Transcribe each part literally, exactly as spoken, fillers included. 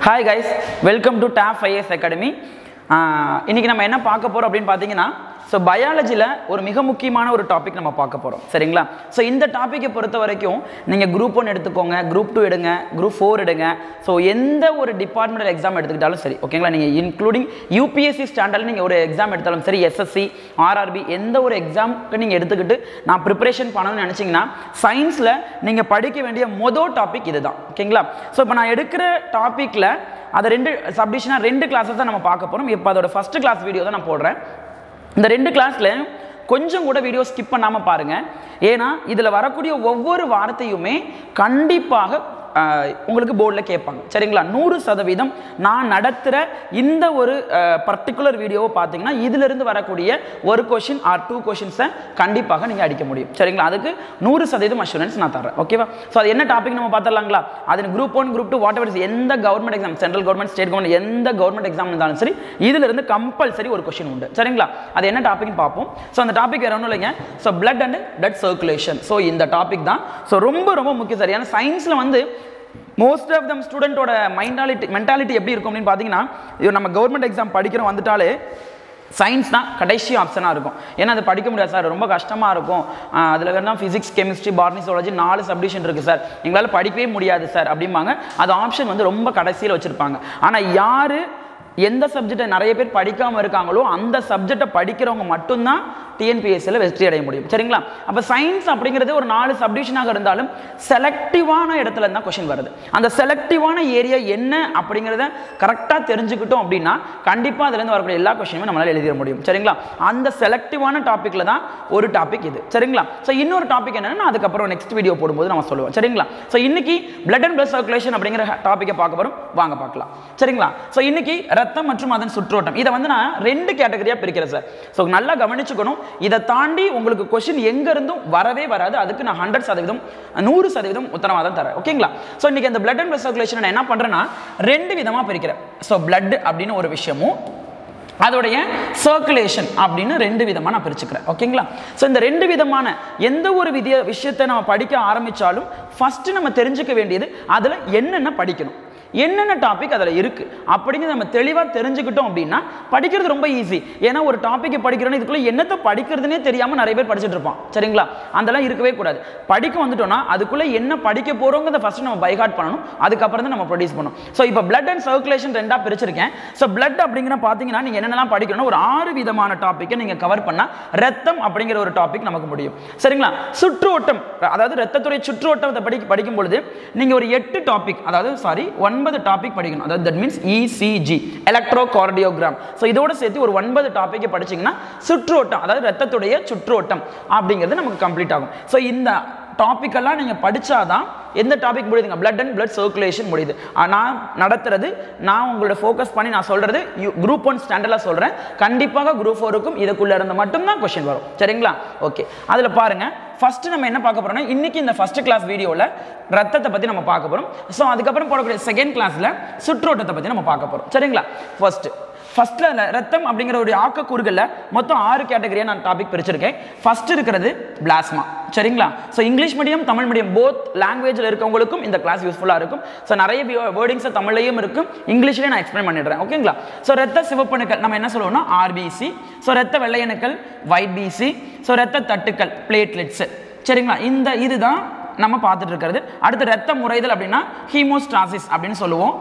Hi guys, welcome to T A F I A S Academy. இன்னைக்கு நம்ம என்ன பார்க்க போறோம் அப்படினு பாத்தீங்கன்னா So biologyல ஒரு மிக முக்கியமான ஒரு டாபிக் நம்ம பார்க்க போறோம் சரிங்களா சோ இந்த டாபிக்கை பொறுத்த வரைக்கும் நீங்க group one எடுத்துக்கோங்க group two எடுங்க group four எடுங்க சோ எந்த ஒரு டிபார்ட்மெண்டல் எக்ஸாம் எடுத்துக்கிட்டாலும் சரி ஓகேங்களா நீங்க including U P S C ஸ்டாண்டர்ட்ல நீங்க ஒரு எக்ஸாம் எடுத்தாலும் சரி S S C R R B எந்த ஒரு எக்ஸாம்க்கு நீங்க எடுத்துக்கிட்டு நான் பிரிபரேஷன் பண்ணனும்னு நினைச்சீங்கன்னா சயின்ஸ்ல நீங்க படிக்க வேண்டிய முதல் டாபிக் இதுதான் ஓகேங்களா சோ இப்போ நான் எடுக்கிற டாபிக்ல அத ரெண்டு சப்டிவிஷனா ரெண்டு கிளாसेस தான் நம்ம பார்க்க போறோம் இப்போ அதோட ஃபர்ஸ்ட் கிளாஸ் வீடியோ தான் நான் போடுறேன் இந்த ரெண்டு கிளாஸ்ல கொஞ்சம் கூட வீடியோ ஸ்கிப் பண்ணாம பாருங்க ஏனா இதுல வரக்கூடிய ஒவ்வொரு வார்த்தையுமே கண்டிப்பாக உங்களுக்கு போர்டுல கேட்பாங்க சரிங்களா நூறு சதவீதம் நான் நடத்துற இந்த ஒரு பர்టిక్యులர் வீடியோவை பாத்தீங்கன்னா இதில இருந்து வரக்கூடிய ஒரு क्वेश्चन ஆர் டூ क्वेश्चंस கண்டிப்பாக நீங்க அடிக்க முடியும் சரிங்களா அதுக்கு நூறு சதவீதம் அஷூரன்ஸ் நான் தரேன் ஓகேவா சோ அது என்ன டாபிக் நம்ம பார்த்தறலாங்களா அது group one group two whatever is எந்த government exam central government state government எந்த கவர்மெண்ட் எக்ஸாம் இருந்தாலும் சரி இதில இருந்து கம்பல்சரி ஒரு क्वेश्चन உண்டு சரிங்களா அது என்ன டாபிக்னு பாப்போம் சோ அந்த டாபிக் வேற ஒண்ணும் இல்லைங்க so blood and blood circulation so இந்த டாபிக் தான் சோ ரொம்ப ரொம்ப முக்கியம் சரியான சயின்ஸ்ல வந்து most of them student ஓட மென்டாலிட்டி மென்டாலிட்டி எப்படி இருக்கும் அப்படினு பாத்தீங்கன்னா நம்ம கவர்மெண்ட் எக்ஸாம் படிக்கிறோம் வந்துட்டாலே சயின்ஸ் தான் கடைசி ஆப்ஷனா இருக்கும் ஏன்னா அது படிக்க முடியாது சார் ரொம்ப கஷ்டமா இருக்கும் அதுல வேணா பிசிக்ஸ் கெமிஸ்ட்ரி பாட்னி ஜூவாலஜி நாலு சப்டிவிஷன் இருக்கு சார் எங்களால படிக்கவே முடியாது சார் அப்படிம்பாங்க அது ஆப்ஷன் வந்து ரொம்ப கடைசியில வச்சிருப்பாங்க ஆனா யாரு எந்த சப்ஜெக்ட்டை நிறைய பேர் படிக்காம இருக்காங்களோ அந்த சப்ஜெக்ட்டை படிக்கிறவங்க மட்டும் தான் T N P S C ல வெற்றி அடைய முடியும் சரிங்களா அப்ப சயின்ஸ் அப்படிங்கிறது ஒரு நாலு சப்டிவிஷனாக இருந்தாலும் செலக்டிவான இடத்துல இருந்தா क्वेश्चन வருது அந்த செலக்டிவான ஏரியா என்ன அப்படிங்கறத கரெக்ட்டா தெரிஞ்சுக்கிட்டோம் அப்படினா கண்டிப்பா அதுல இருந்து வரக்கூடிய எல்லா क्वेश्चनமே நம்மளால எழுத முடியும் சரிங்களா அந்த செலக்டிவான டாபிக்ல தான் ஒரு டாபிக் இது சரிங்களா சோ இன்னொரு டாபிக் என்னன்னா அதுக்கு அப்புறம் நெக்ஸ்ட் வீடியோ போடும்போது நாம சொல்லுவோம் சரிங்களா சோ இன்னைக்கு blood and blood circulation அப்படிங்கற டாபிக்கை பார்க்க போறோம் வாங்க பார்க்கலாம் சரிங்களா சோ இன்னைக்கு ரத்தம் மற்றும் அதன் சுற்றோட்டம் இத வந்து நான் ரெண்டு கேட்டகரியா பிரிக்கிறேன் சார் சோ நல்லா கவனிச்சுக்கணும் இத தாண்டி உங்களுக்கு क्वेश्चन எங்க இருந்தும் வரவே வராது அதுக்கு நான் நூறு சதவீதம் நூறு சதவீதம் உத்தரவாதம் தரேன் ஓகேங்களா சோ இன்னைக்கு இந்த blood and blood circulation நான் என்ன பண்றேன்னா ரெண்டு விதமா பிரிக்கிறேன் சோ blood அப்படின ஒரு விஷயமும் அதோடைய சர்க்குலேஷன் அப்படினு ரெண்டு விதமா நான் பிரிச்சுக்கிறேன் ஓகேங்களா சோ இந்த ரெண்டு விதமான எந்த ஒரு விஷயத்தை நம்ம படிக்க ஆரம்பிச்சாலும் ஃபர்ஸ்ட் நம்ம தெரிஞ்சுக்க வேண்டியது அதுல என்னென்ன படிக்கணும் என்னென்ன டாபிக் அதுல இருக்கு அப்படிங்க நம்ம தெளிவா தெரிஞ்சுக்கிட்டோம் அப்படினா படிக்கிறது ரொம்ப ஈஸி ஏனா ஒரு டாபிக்கை படிக்கிறோம் இதுக்குள்ள என்னத்தை படிக்கிறதுனே தெரியாம நிறைய பேர் படிச்சிட்டு இருப்பான் சரிங்களா அதெல்லாம் இருக்கவே கூடாது படிக்க வந்துட்டோம்னா அதுக்குள்ள என்ன படிக்க போறோம்ங்கறத ஃபர்ஸ்ட் நம்ம பை ஹார்ட் பண்ணனும் அதுக்கு அப்புறம் தான் நம்ம ப்ரொடியூஸ் பண்ணனும் சோ இப்போ blood and circulation ரெண்டா பிரிச்சிருக்கேன் சோ blood அப்படிங்கற பாத்தீங்கன்னா நீங்க என்னென்னலாம் படிக்கணும் ஒரு ஆறு விதமான டாபிக்கை நீங்க கவர் பண்ணா ரத்தம் அப்படிங்கற ஒரு டாபிக் நமக்கு முடியும் சரிங்களா சுற்றோட்டம் அதாவது ரத்தத்துடைய சுற்றோட்டத்தை படி படிக்கும் பொழுது நீங்க ஒரு எட்டு டாபிக் அதாவது சாரி ஒன்பது டாபிக் படிக்கணும் அதாவது that means E C G electrocardiogram so இதோட சேர்த்து ஒரு ஒன்பது டாபிக்கை படிச்சீங்கன்னா சுற்றோட்டம் அதாவது ரத்தத்துடைய சுற்றோட்டம் அப்படிங்கிறது நமக்கு கம்ப்ளீட் ஆகும் சோ இந்த டாபிக் எல்லாம் நீங்க படிச்சாதான் எந்த டாபிக் முடியுதுங்க blood and blood circulation முடியுது நான் நடத்துறது நான் உங்களோட ஃபோக்கஸ் பண்ணி நான் சொல்றது group one ஸ்டாண்டர்ட்ல சொல்றேன் கண்டிப்பாக group four க்கும் இதுக்குள்ள இருந்து மட்டும் தான் क्वेश्चन வரும் சரிங்களா ஓகே அதுல பாருங்க ஃபர்ஸ்ட் நம்ம என்ன பார்க்க போறோம்னா இன்னைக்கு இந்த ஃபர்ஸ்ட் கிளாஸ் வீடியோல ரத்தத்தை பத்தி நம்ம பார்க்க போறோம் சோ அதுக்கு அப்புறம் போடக்கூடிய செகண்ட் கிளாஸ்ல சுற்றோட்டத்தை பத்தி நம்ம பார்க்க போறோம் சரிங்களா ஃபர்ஸ்ட் ஃபர்ஸ்ட்ல ரத்தம் அப்படிங்கற ஒரு ஆக்க கூறுகள்ல மொத்தம் ஆறு கேட்டகரியா நான் டாபிக் பிரிச்சிருக்கேன் ஃபர்ஸ்ட் இருக்குது பிளாஸ்மா சரிங்களா so English medium Tamil medium both லாங்குவேஜ்ல இருக்கவங்களுக்கும் இந்த கிளாஸ் யூஸ்ஃபுல்லா இருக்கும் சோ நிறைய வேர்டிங்ஸ் தமிழ்லயும் இருக்கும் இங்கிலீஷ்லயே நான் எக்ஸ்பிளைன் பண்ணிடுறேன் ஓகேங்களா சோ ரத்த சிவப்பணுக்கள் நம்ம என்ன சொல்லுவோம்னா R B C சோ ரத்த வெள்ளையணுக்கள் white B C சோ ரத்த தட்டுக்கள் பிளேட்லெட்ஸ் சரிங்களா இந்த இதுதான் நம்ம பார்த்துட்டு இருக்கிறது அடுத்து ரத்த முறைதல் அப்படினா ஹீமோஸ்டாசிஸ் அப்படினு சொல்லுவோம்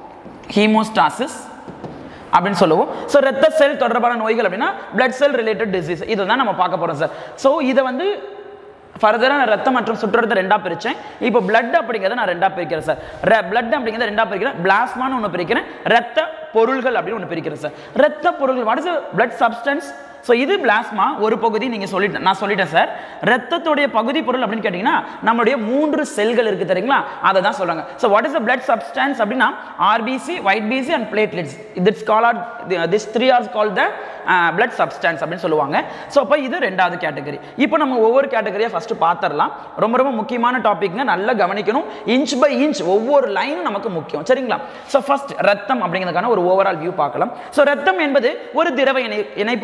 ஹீமோஸ்டாசிஸ் அப்படினு சொல்லுவோம் சோ ரத்த செல் தொடர்பான நோய்கள் அப்படினா blood cell related disease இதுதான் நம்ம பார்க்க போறோம் சார் சோ இத வந்து ஃபர்தரா நான் ரத்தம் மற்றும் சுற்றோட்டத்தை ரெண்டா பிரிச்சேன் இப்போ blood அப்படிங்கறத நான் ரெண்டா பிரிக்கிறேன் சார் blood அப்படிங்கறத ரெண்டா பிரிக்கிறேன் பிளாஸ்மான்னு ஒன்னு பிரிக்கிறேன் ரத்த பொருள்கள் அப்படி ஒன்னு பிரிக்கிறேன் சார் ரத்த பொருள்கள் what is blood substance so இது பிளாஸ்மா ஒரு பகுதி நீங்க சொல்லிட்டேன் நான் சொல்லிட்டேன் சார் ரத்தத்துடைய பகுதி பொருள் அப்படினு கேட்டிங்கனா நம்மளுடைய மூன்று செல்கள் இருக்கு தெரியுங்களா அத தான் சொல்றாங்க so what is the blood substance அப்படினா R B C white B C and platelets this called this three are called the uh, blood substance அப்படினு சொல்லுவாங்க சோ அப்ப இது இரண்டாவது கேட்டகரி இப்போ நம்ம ஒவ்வொரு கேட்டகரியா ஃபர்ஸ்ட் பாத்தறலாம் ரொம்ப ரொம்ப முக்கியமான டாபிக்ங்க நல்லா கவனிக்கணும் இன்ச் பை இன்ச் ஒவ்வொரு லைனும் நமக்கு முக்கியம் சரிங்களா சோ ஃபர்ஸ்ட் ரத்தம் அப்படிங்கிறதுக்கான ஒரு ஓவரால் வியூ பார்க்கலாம் சோ ரத்தம் என்பது ஒரு திரவ இணைப்பு திசுன்னு சொல்ல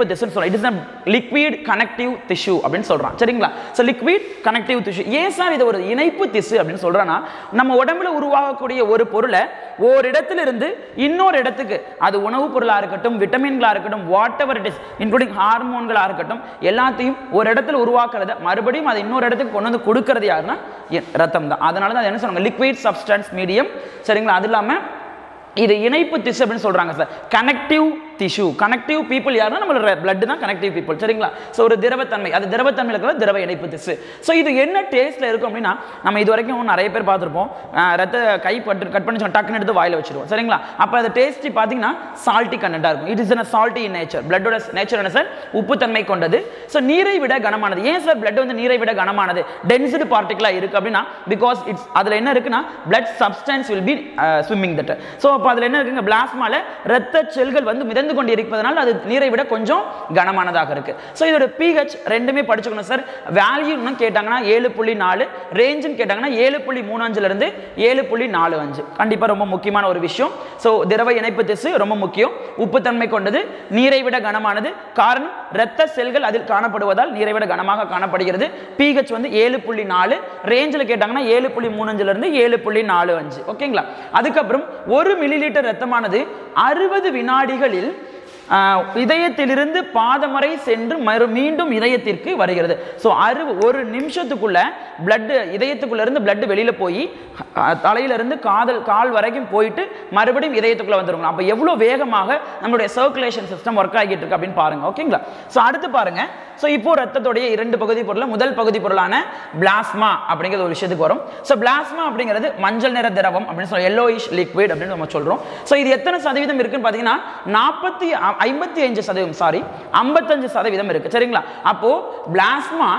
it is a liquid connective tissue அப்படின்னு சொல்றான் சரிங்களா சோ liquid connective tissue ஏன் சார் இது ஒரு இணைப்பு திசு அப்படின்னு சொல்றானா நம்ம உடம்புல உருவாகக்கூடிய ஒரு பொருளை ஒரு இடத்துல இருந்து இன்னொரு இடத்துக்கு அது உணவுப் பொருளா இருக்கட்டும் விட்டமின்களா இருக்கட்டும் whatever it is including ஹார்மோன்களா இருக்கட்டும் எல்லாத்தையும் ஒரு இடத்துல உருவாக்குறத மறுபடியும் அதை இன்னொரு இடத்துக்கு கொண்டு வந்து கொடுக்கிறது யாருன்னா ரத்தம் தான் அதனால தான் என்ன சொல்றாங்க liquid substance medium சரிங்களா அது இல்லாம இது இணைப்பு திசு அப்படின்னு சொல்றாங்க sir connective tissue connective people யாருன்னா நம்மளோட பிளட் தான் கனெக்டிவ் பீப்புள் சரிங்களா ஸோ ஒரு திரவத்தன்மை அது திரவத்தன்மையில் இருக்கிற திரவ இணைப்பு திசு ஸோ இது என்ன டேஸ்ட்ல இருக்கும் அப்படின்னா நம்ம இது வரைக்கும் நிறைய பேர் பார்த்துருப்போம் ரத்த கை பட்டு கட் பண்ணி டக்குன்னு எடுத்து வாயில வச்சிருவோம் சரிங்களா அப்போ அது டேஸ்ட் பார்த்தீங்கன்னா சால்ட்டி கண்டென்ட்டாக இருக்கும் it is a salty in nature பிளட்டோட நேச்சர் என்ன சார் உப்புத்தன்மை கொண்டது ஸோ நீரை விட கனமானது ஏன் சார் பிளட் வந்து நீரை விட கனமானது டென்சிட்டி பார்ட்டிகலா இருக்கு அப்படின்னா பிகாஸ் இட்ஸ் அதில் என்ன இருக்குன்னா blood substance will be swimming that so அப்போ அதில் என்ன இருக்குங்க பிளாஸ்மால ரத்த செல்கள் வந்து மிதந்து கொண்டு இருப்பதனால அது நீரை விட கொஞ்சம் கனமானதாக இருக்கு ஸோ இதோட pH ரெண்டுமே படிச்சுக்கணும் சார் வேல்யூன்னு கேட்டாங்கன்னா ஏழு புள்ளி நாலு ரேஞ்சுன்னு கேட்டாங்கன்னா ஏழு புள்ளி மூணு அஞ்சுல இருந்து ஏழு புள்ளி நாலு அஞ்சு கண்டிப்பா ரொம்ப முக்கியமான ஒரு விஷயம் ஸோ திரவ இணைப்பு திசு ரொம்ப முக்கியம் உப்புத்தன்மை கொண்டது நீரை விட கனமானது காரணம் இரத்த செல்கள் அதில் காணப்படுவதால் நீரை விட கனமாக காணப்படுகிறது pH வந்து ஏழு புள்ளி நாலு ரேஞ்சில் கேட்டாங்கன்னா ஏழு புள்ளி மூணு அஞ்சுல இருந்து ஏழு புள்ளி நாலு அஞ்சு ஓகேங்களா அதுக்கப்புறம் ஒரு மில்லி லிட்டர் ரத்தமானது அறுபது வினாடிகளில் இதயத்திலிருந்து பாதம் வரை சென்று மறு மீண்டும் இதயத்திற்கு வருகிறது ஸோ அறு ஒரு நிமிஷத்துக்குள்ள பிளட் இதயத்துக்குள்ள இருந்து பிளட் வெளியில போய் தலையிலிருந்து காதல் கால் வரைக்கும் போயிட்டு மறுபடியும் இதயத்துக்குள்ள வந்துருங்க அப்போ எவ்வளோ வேகமாக நம்மளுடைய சர்க்குலேஷன் சிஸ்டம் ஒர்க் ஆகிட்டு இருக்கு அப்படின்னு பாருங்க ஓகேங்களா ஸோ அடுத்து பாருங்க ஸோ இப்போ ரத்தத்துடைய இரண்டு பகுதி பொருள் முதல் பகுதி பொருளான பிளாஸ்மா அப்படிங்கிற ஒரு விஷயத்துக்கு வரும் ஸோ பிளாஸ்மா அப்படிங்கிறது மஞ்சள் நிற திரவம் அப்படின்னு சொல்லி yellowish liquid அப்படின்னு நம்ம சொல்றோம் ஸோ இது எத்தனை சதவீதம் இருக்குன்னு பார்த்தீங்கன்னா நாற்பத்தி ஐம்பத்தி அஞ்சு சதவீதம் சாரி ஐம்பத்தஞ்சு சதவீதம் இருக்கு சரிங்களா அப்போ பிளாஸ்மா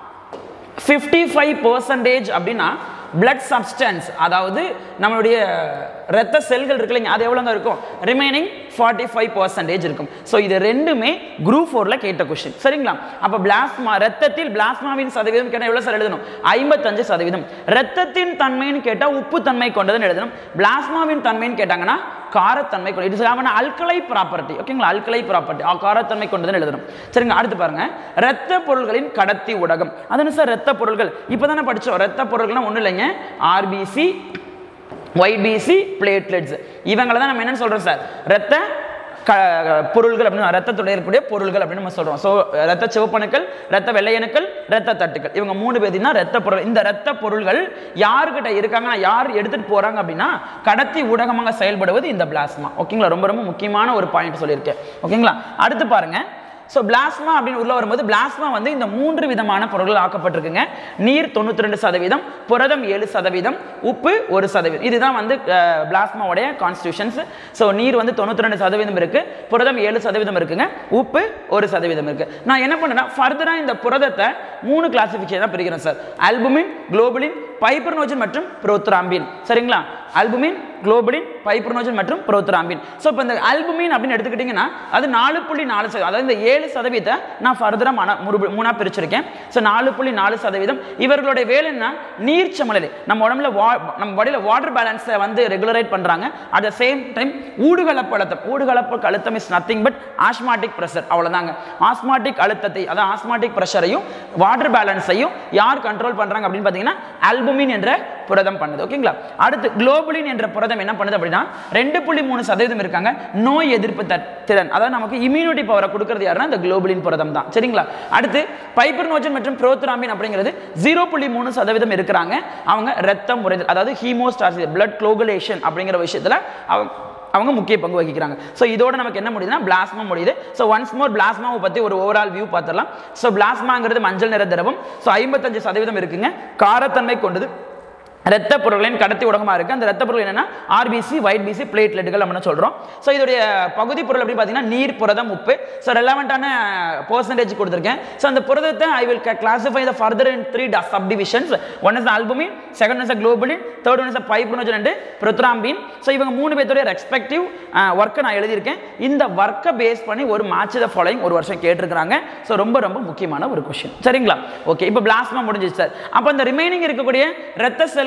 ஃபிஃப்டி ஃபைவ் பர்சன்டேஜ் அப்படின்னா பிளட் சப்ஸ்டன்ஸ் அதாவது நம்மளுடைய ரத்த செல்கள் இருக்கு இல்லைங்க அது எவ்வளோங்க இருக்கும் ரிமைனிங் ஃபார்ட்டி ஃபைவ் பர்சன்டேஜ் இருக்கும் ஸோ இது ரெண்டுமே குரூப் ஃபோர்ல கேட்ட கொஸ்டின் சரிங்களா அப்போ பிளாஸ்மா ரத்தத்தில் பிளாஸ்மாவின் சதவீதம் கேட்டால் எவ்வளோ சார் எழுதணும் ஐம்பத்தஞ்சு சதவீதம் ரத்தத்தின் தன்மைன்னு கேட்டால் உப்பு தன்மை கொண்டதுன்னு எழுதணும் பிளாஸ்மாவின் தன்மைன்னு கேட்டாங்கன்னா காரத்தன்மை கொண்டது இட் இஸ் அல்கலை ப்ராப்பர்ட்டி ஓகேங்களா அல்கலை ப்ராப்பர்ட்டி காரத்தன்மை கொண்டதுன்னு எழுதணும் சரிங்க அடுத்து பாருங்க ரத்த பொருள்களின் கடத்தி ஊடகம் அது சார் ரத்த பொருள்கள் இப்போதானே படிச்சோம் ரத்த பொருள்கள்னா ஒன்றும் இல்லைங்க ஆர்பிசி ஒய்பிசி பிளேட்லெட்ஸ் இவங்களை தான் நம்ம என்னன்னு சொல்றோம் சார் ரத்த பொருள்கள் அப்படின்னு ரத்தத்துடைய இருக்கக்கூடிய பொருள்கள் அப்படின்னு நம்ம சொல்றோம் ஸோ ரத்த சிவப்பணுக்கள் ரத்த வெள்ளையணுக்கள் ரத்த தட்டுக்கள் இவங்க மூணு பேர் தான் ரத்த பொருள் இந்த ரத்த பொருள்கள் யாருக்கிட்ட இருக்காங்கன்னா யார் எடுத்துட்டு போறாங்க அப்படின்னா கடத்தி ஊடகமாக செயல்படுவது இந்த பிளாஸ்மா ஓகேங்களா ரொம்ப ரொம்ப முக்கியமான ஒரு பாயிண்ட் சொல்லியிருக்கேன் ஓகேங்களா அடுத்து பாருங்க ஸோ பிளாஸ்மா அப்படின்னு உள்ள வரும்போது பிளாஸ்மா வந்து இந்த மூன்று விதமான பொருட்கள் ஆக்கப்பட்டிருக்குங்க நீர் தொண்ணூற்றி ரெண்டு சதவீதம் புரதம் ஏழு சதவீதம் உப்பு ஒரு சதவீதம் இதுதான் வந்து பிளாஸ்மாவுடைய கான்ஸ்டியூஷன்ஸ் ஸோ நீர் வந்து தொண்ணூற்றி ரெண்டு சதவீதம் இருக்கு புரதம் ஏழு சதவீதம் இருக்குங்க உப்பு ஒரு சதவீதம் இருக்கு நான் என்ன பண்ணேன்னா ஃபர்தரா இந்த புரதத்தை மூணு கிளாசிஃபிகேஷன் தான் பிரிக்கிறேன் சார் ஆல்புமின் குளோபுலின் பைப்பர்னோஜன் மற்றும் புரோத்ராம்பின் சரிங்களா ஆல்புமின் குளோபுலின் பைப்பர்னோஜன் மற்றும் புரோத்ராம்பின் ஸோ இப்போ இந்த ஆல்புமின் அப்படின்னு எடுத்துக்கிட்டிங்கன்னா அது நாலு புள்ளி நாலு சதவீதம் அதாவது இந்த ஏழு சதவீதத்தை நான் ஃபர்தராக மூணாக பிரிச்சிருக்கேன் ஸோ நாலு புள்ளி நாலு சதவீதம் இவர்களுடைய வேலை என்ன நீர் சமநிலை நம்ம உடம்புல வா நம்ம பாடியில் வாட்டர் பேலன்ஸை வந்து ரெகுலரேட் பண்ணுறாங்க அட் த சேம் டைம் ஊடுகலப்பு அழுத்தம் ஊடுகலப்பு அழுத்தம் is nothing but osmotic pressure அவ்வளோதாங்க ஆஸ்மாட்டிக் அழுத்தத்தை அதாவது ஆஸ்மாட்டிக் ப்ரெஷரையும் வாட்டர் பேலன்ஸையும் யார் கண்ட்ரோல் பண்ணுறாங்க அப்படின்னு பார்த்தீங்கன்னா ஆல்புமின் என்ற புரதம் பண்ணுது ஓகேங்களா அடுத்து குளோபுலின் என்ற புரதம் என்ன பண்ணுது அப்படின்னா ரெண்டு புள்ளி மூணு சதவீதம் இருக்காங்க நோய் எதிர்ப்பு திறன் அதாவது நமக்கு இம்யூனிட்டி பவரை கொடுக்கறது யாருன்னா இந்த குளோபுலின் புரதம் தான் சரிங்களா அடுத்து பைப்பர்னோஜன் மற்றும் புரோத்ராம்பின் அப்படிங்கிறது ஜீரோ புள்ளி மூணு சதவீதம் இருக்கிறாங்க அவங்க ரத்தம் முறை அதாவது ஹீமோஸ்டாசிஸ் பிளட் கோகுலேஷன் அப்படிங்கிற விஷயத்துல அவங்க அவங்க முக்கிய பங்கு வகிக்கிறாங்க ஸோ இதோட நமக்கு என்ன முடியுதுன்னா பிளாஸ்மா முடியுது ஸோ ஒன்ஸ் மோர் பிளாஸ்மாவை பற்றி ஒரு ஓவரால் வியூ பார்த்துடலாம் ஸோ பிளாஸ்மாங்கிறது மஞ்சள் நிற திரவம் ஸோ ஐம்பத்தஞ்சு சதவீதம் இருக்குங்க காரத்தன்மை கொண்டது ரத்த பொருள்களின் கடத்தி ஊடகமாக இருக்குது அந்த ரத்த பொருள் என்னன்னா ஆர்பிசி ஒய்பிசி பிளேட்லெட்டுகள் அப்படின்னு சொல்கிறோம் ஸோ இதோடைய பகுதி பொருள் அப்படின்னு பார்த்தீங்கன்னா நீர் புரதம் உப்பு ஸோ ரெலவெண்ட்டான பர்சன்டேஜ் கொடுத்துருக்கேன் ஸோ அந்த புரதத்தை I will classify the further in three subdivisions one is albumin second is globulin third one is fibrinogen and prothrombin so இவங்க மூணு பேருடைய ரெஸ்பெக்டிவ் ஒர்க்கை நான் எழுதியிருக்கேன் இந்த ஒர்க்கை பேஸ் பண்ணி ஒரு மேட்ச் த ஃபாலோயிங் ஒரு வருஷம் கேட்டிருக்கிறாங்க ஸோ ரொம்ப ரொம்ப முக்கியமான ஒரு கொஸ்டின் சரிங்களா ஓகே இப்போ பிளாஸ்மா முடிஞ்சிச்சு சார் அப்போ அந்த ரிமைனிங் இருக்கக்கூடிய ரத்த செல்கள்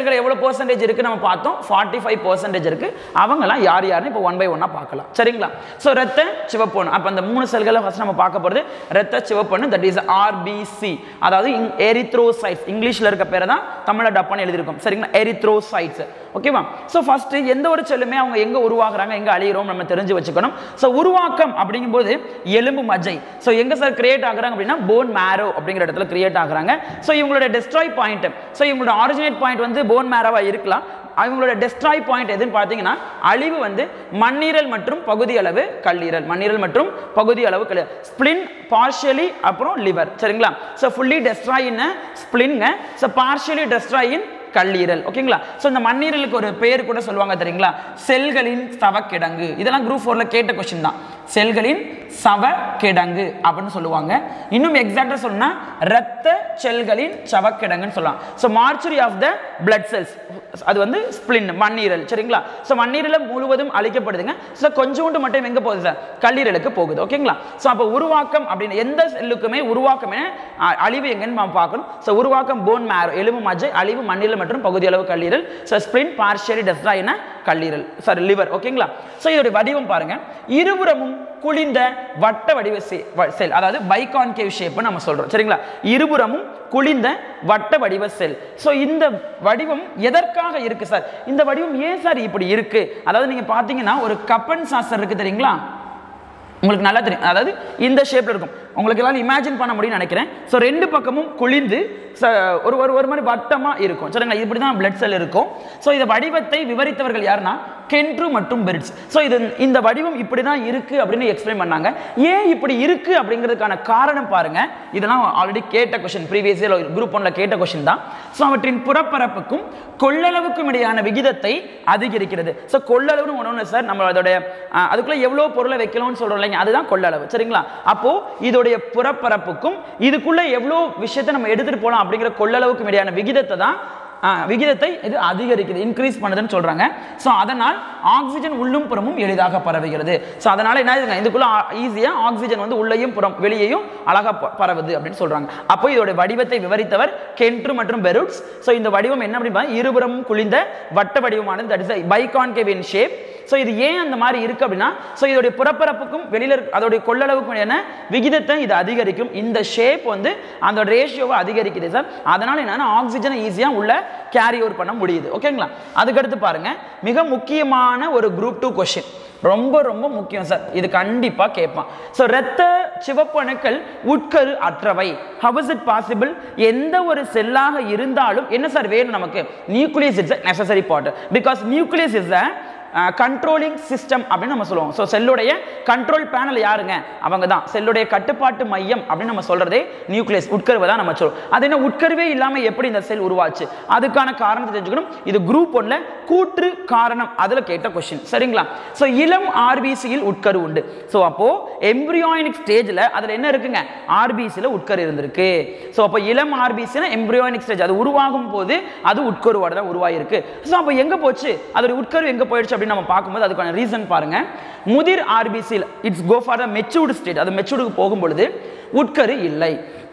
செல்கள் எவ்வளவு பெர்சன்டேஜ் இருக்கு நம்ம பார்த்தோம், ஃபார்ட்டி ஃபைவ் பெர்சன்டேஜ் இருக்கு. அவங்கலாம் யார் யாருன்னு இப்போ ஒன் பை ஒன்னா பார்க்கலாம். சரிங்களா? ஸோ ரத்த சிவப்பணு, அப்போ அந்த மூணு செல்களை ஃபர்ஸ்ட் நம்ம பார்க்க போகிறது ரத்த சிவப்பணு, தட் இஸ் ஆர்பிசி, அதாவது எரித்ரோசைட்ஸ். இங்கிலீஷ்ல இருக்க பேரை தான் தமிழ்ல டப்பான்னு எழுதியிருக்கோம். சரிங்களா? எரித்ரோசைட்ஸ். ஓகேவா? ஸோ ஃபர்ஸ்ட் எந்த ஒரு செல்லுமே அவங்க எங்க உருவாகுறாங்க, எங்க அழியிறோம் நம்ம தெரிஞ்சு வச்சுக்கணும். ஸோ உருவாக்கம் அப்படிங்கும்போது எலும்பு மஜ்ஜை. ஸோ எங்க சார் கிரியேட் ஆகுறாங்க அப்படின்னா போன் மேரோ அப்படிங்கிற இடத்துல கிரியேட் ஆகுறாங்க. ஸோ இவங்களோட டெஸ்ட்ராய் பாயிண்ட், ஸோ இவங்களோட ஆரிஜினேட் பாயிண்ட் வந்து போன் மேரோவா இருக்கலாம். அவங்களோட டெஸ்ட்ராய் பாயிண்ட் எதுன்னு பார்த்தீங்கன்னா அழிவு வந்து மண்ணீரல் மற்றும் பகுதி அளவு கல்லீரல், மண்ணீரல் மற்றும் பகுதி அளவு கல்லீரல், ஸ்பிளின் பார்ஷியலி அப்புறம் லிவர். சரிங்களா? ஸோ ஃபுல்லி டெஸ்ட்ராய் இன் ஸ்பிளின்ங்க, ஸோ பார்ஷியலி டெஸ்ட்ராய் இன் கல்லீரல். ஓகேங்களா? ஸோ இந்த மண்ணீரலுக்கு ஒரு பேர் கூட சொல்லுவாங்க தெரியுங்களா, செல்களின் சவக்கிடங்கு. இதெல்லாம் குரூப் ஃபோர்ல கேட்ட கொஸ்டின் தான், செல்களின் சவக்கிடங்கு அப்படின்னு சொல்லுவாங்க. இன்னும் எக்ஸாக்டா சொன்னா ரத்த செல்களின் சவக்கிடங்குன்னு சொல்லலாம். So mortuary of the blood cells, அது வந்து ஸ்பிளின் மண்ணீரல். சரிங்களா? ஸோ மண்ணீரல் முழுவதும் அழிக்கப்படுதுங்க. ஸோ கொஞ்சோண்டு மட்டும் எங்க போகுது சார், கல்லீரலுக்கு போகுது. ஓகேங்களா? ஸோ அப்போ உருவாக்கம் அப்படின்னு எந்த செல்லுக்குமே உருவாக்கம் அழிவு எங்கன்னு நம்ம பார்க்கணும். ஸோ உருவாக்கம் போன் மேரோ எலும்பு மஜ்ஜை, அழிவு மண்ணீரல் மற்றும் பகுதி அளவு கல்லீரல், so spleen partially destroy in கல்லீரல், சாரி லிவர். ஓகேங்களா? ஸோ இதோட வடிவம் பாருங்க, இருபுறமும் குளிந்த வட்ட வடிவ செல், அதாவது பைகான்கேவ் ஷேப் நம்ம சொல்றோம். சரிங்களா? இருபுறமும் குளிந்த வட்ட வடிவ செல். ஸோ இந்த வடிவம் எதற்காக இருக்கு சார், இந்த வடிவம் ஏன் சார் இப்படி இருக்கு? அதாவது நீங்க பாத்தீங்கன்னா ஒரு கப்பன் சாசர் இருக்கு தெரியுங்களா, உங்களுக்கு நல்லா தெரியும். அதாவது இந்த ஷேப்ல இருக்கும், உங்களுக்கு எல்லாம் இமேஜின் பண்ண முடியும்னு நினைக்கிறேன். ஸோ ரெண்டு பக்கமும் குளிந்து ஒரு ஒரு ஒரு மாதிரி வட்டமா இருக்கும். சரிங்களா? இப்படி தான் பிளட் செல் இருக்கும். ஸோ இந்த வடிவத்தை விவரித்தவர்கள் யாருன்னா கென்ட்ரு மற்றும் பெரிட்ஸ். ஸோ இது இந்த வடிவம் இப்படி தான் இருக்கு அப்படின்னு எக்ஸ்பிளைன் பண்ணாங்க. ஏன் இப்படி இருக்கு அப்படிங்கிறதுக்கான காரணம் பாருங்க, இதெல்லாம் ஆல்ரெடி கேட்ட கொஸ்டின், ப்ரீவியஸ் இயர் குரூப் ஒன்ல கேட்ட கொஸ்டின் தான். ஸோ அவற்றின் புறப்பரப்புக்கும் கொள்ளளவுக்கும் இடையான விகிதத்தை அதிகரிக்கிறது. ஸோ கொள்ளளவுன்னு ஒன்று சார், நம்ம அதோட அதுக்குள்ள எவ்வளோ பொருளை வைக்கணும்னு சொல்றோம் இல்லைங்க, அதுதான் கொள்ளளவு. சரிங்களா? அப்போ இதோடைய புறப்பரப்புக்கும் இதுக்குள்ள எவ்வளோ விஷயத்தை நம்ம எடுத்துட்டு போகலாம் அப்படிங்கிற கொள்ளளவுக்கும் இடையான விகிதத்தை தான் விகிதத்தை இது அதிகரிக்குது, இன்க்ரீஸ் பண்ணுதுன்னு சொல்றாங்க. ஸோ அதனால் ஆக்சிஜன் உள்ளும் புறமும் எளிதாக பரவுகிறது. ஸோ அதனால என்ன ஆகுதுங்க, இதுக்குள்ள ஈஸியா ஆக்சிஜன் வந்து உள்ளேயும் புறம் வெளியேயும் அழகா பரவுது அப்படின்னு சொல்றாங்க. அப்போ இதோட வடிவத்தை விவரித்தவர் கென்ட்ரு மற்றும் பெரிட்ஸ். ஸோ இந்த வடிவம் என்ன அப்படின்னா இருபுறமும் குளிந்த வட்ட வடிவமானது, that is biconcave in shape. So இது ஏன் அந்த மாதிரி இருக்கு அப்படின்னா, ஸோ இதோடைய புறப்பரப்புக்கும் வெளியில அதோடைய கொள்ளளவுக்கும் என்ன விகிதத்தை இது அதிகரிக்கும். இந்த ஷேப் வந்து அந்த ரேஷியோவை அதிகரிக்குது சார். அதனால என்னன்னா ஆக்சிஜனை ஈஸியா உள்ள கேரி ஓவர் பண்ண முடியுது. ஓகேங்களா? அதுக்கடுத்து பாருங்க, மிக முக்கியமான ஒரு குரூப் டூ கொஸ்டின், ரொம்ப ரொம்ப முக்கியம் சார், இது கண்டிப்பா கேட்பான். ஸோ ரத்த சிவப்பு அணுக்கள் உட்கரு அற்றவை. How is it possible? எந்த ஒரு செல்லாக இருந்தாலும் என்ன சார் வேணும் நமக்கு, nucleus is a necessary part, because nucleus is a controlling system அப்படின்னு நம்ம சொல்லுவோம். ஸோ செல்லுடைய கண்ட்ரோல் பேனல் யாருங்க, அவங்க தான் செல்லுடைய கட்டுப்பாட்டு மையம் அப்படின்னு நம்ம சொல்றதே நியூக்ளியஸ், உட்கருவை தான் நம்ம சொல்லுவோம். அது என்ன உட்கருவே இல்லாம எப்படி இந்த செல் உருவாச்சு, அதுக்கான காரணத்தை தெரிஞ்சுக்கணும். இது குரூப் ஒன்ல கூற்று காரணம் அதுல கேட்ட கொஸ்டின். சரிங்களா? ஸோ இளம் ஆர்பிசியில் உட்கரு உண்டு. ஸோ அப்போ எம்பிரியானிக் ஸ்டேஜ்ல அதுல என்ன இருக்குங்க, ஆர்பிசியில் உட்கரு இருந்திருக்கு. ஸோ அப்போ இளம் ஆர்பிசினா எம்பிரியானிக் ஸ்டேஜ், அது உருவாகும் போது அது உட்கருவோட தான் உருவாயிருக்கு. ஸோ அப்போ எங்க போச்சு, அதோட உட்கரு எங்க போயிடுச்சு நம்ம பார்க்கும்போது அதுக்கான ரீசன் பாருங்க, முதிர் ஆர்பிசியில் it's go for the matured state, அது மெச்சூர்டுக்கு போகும்பொழுது உட்கரு இல்லை.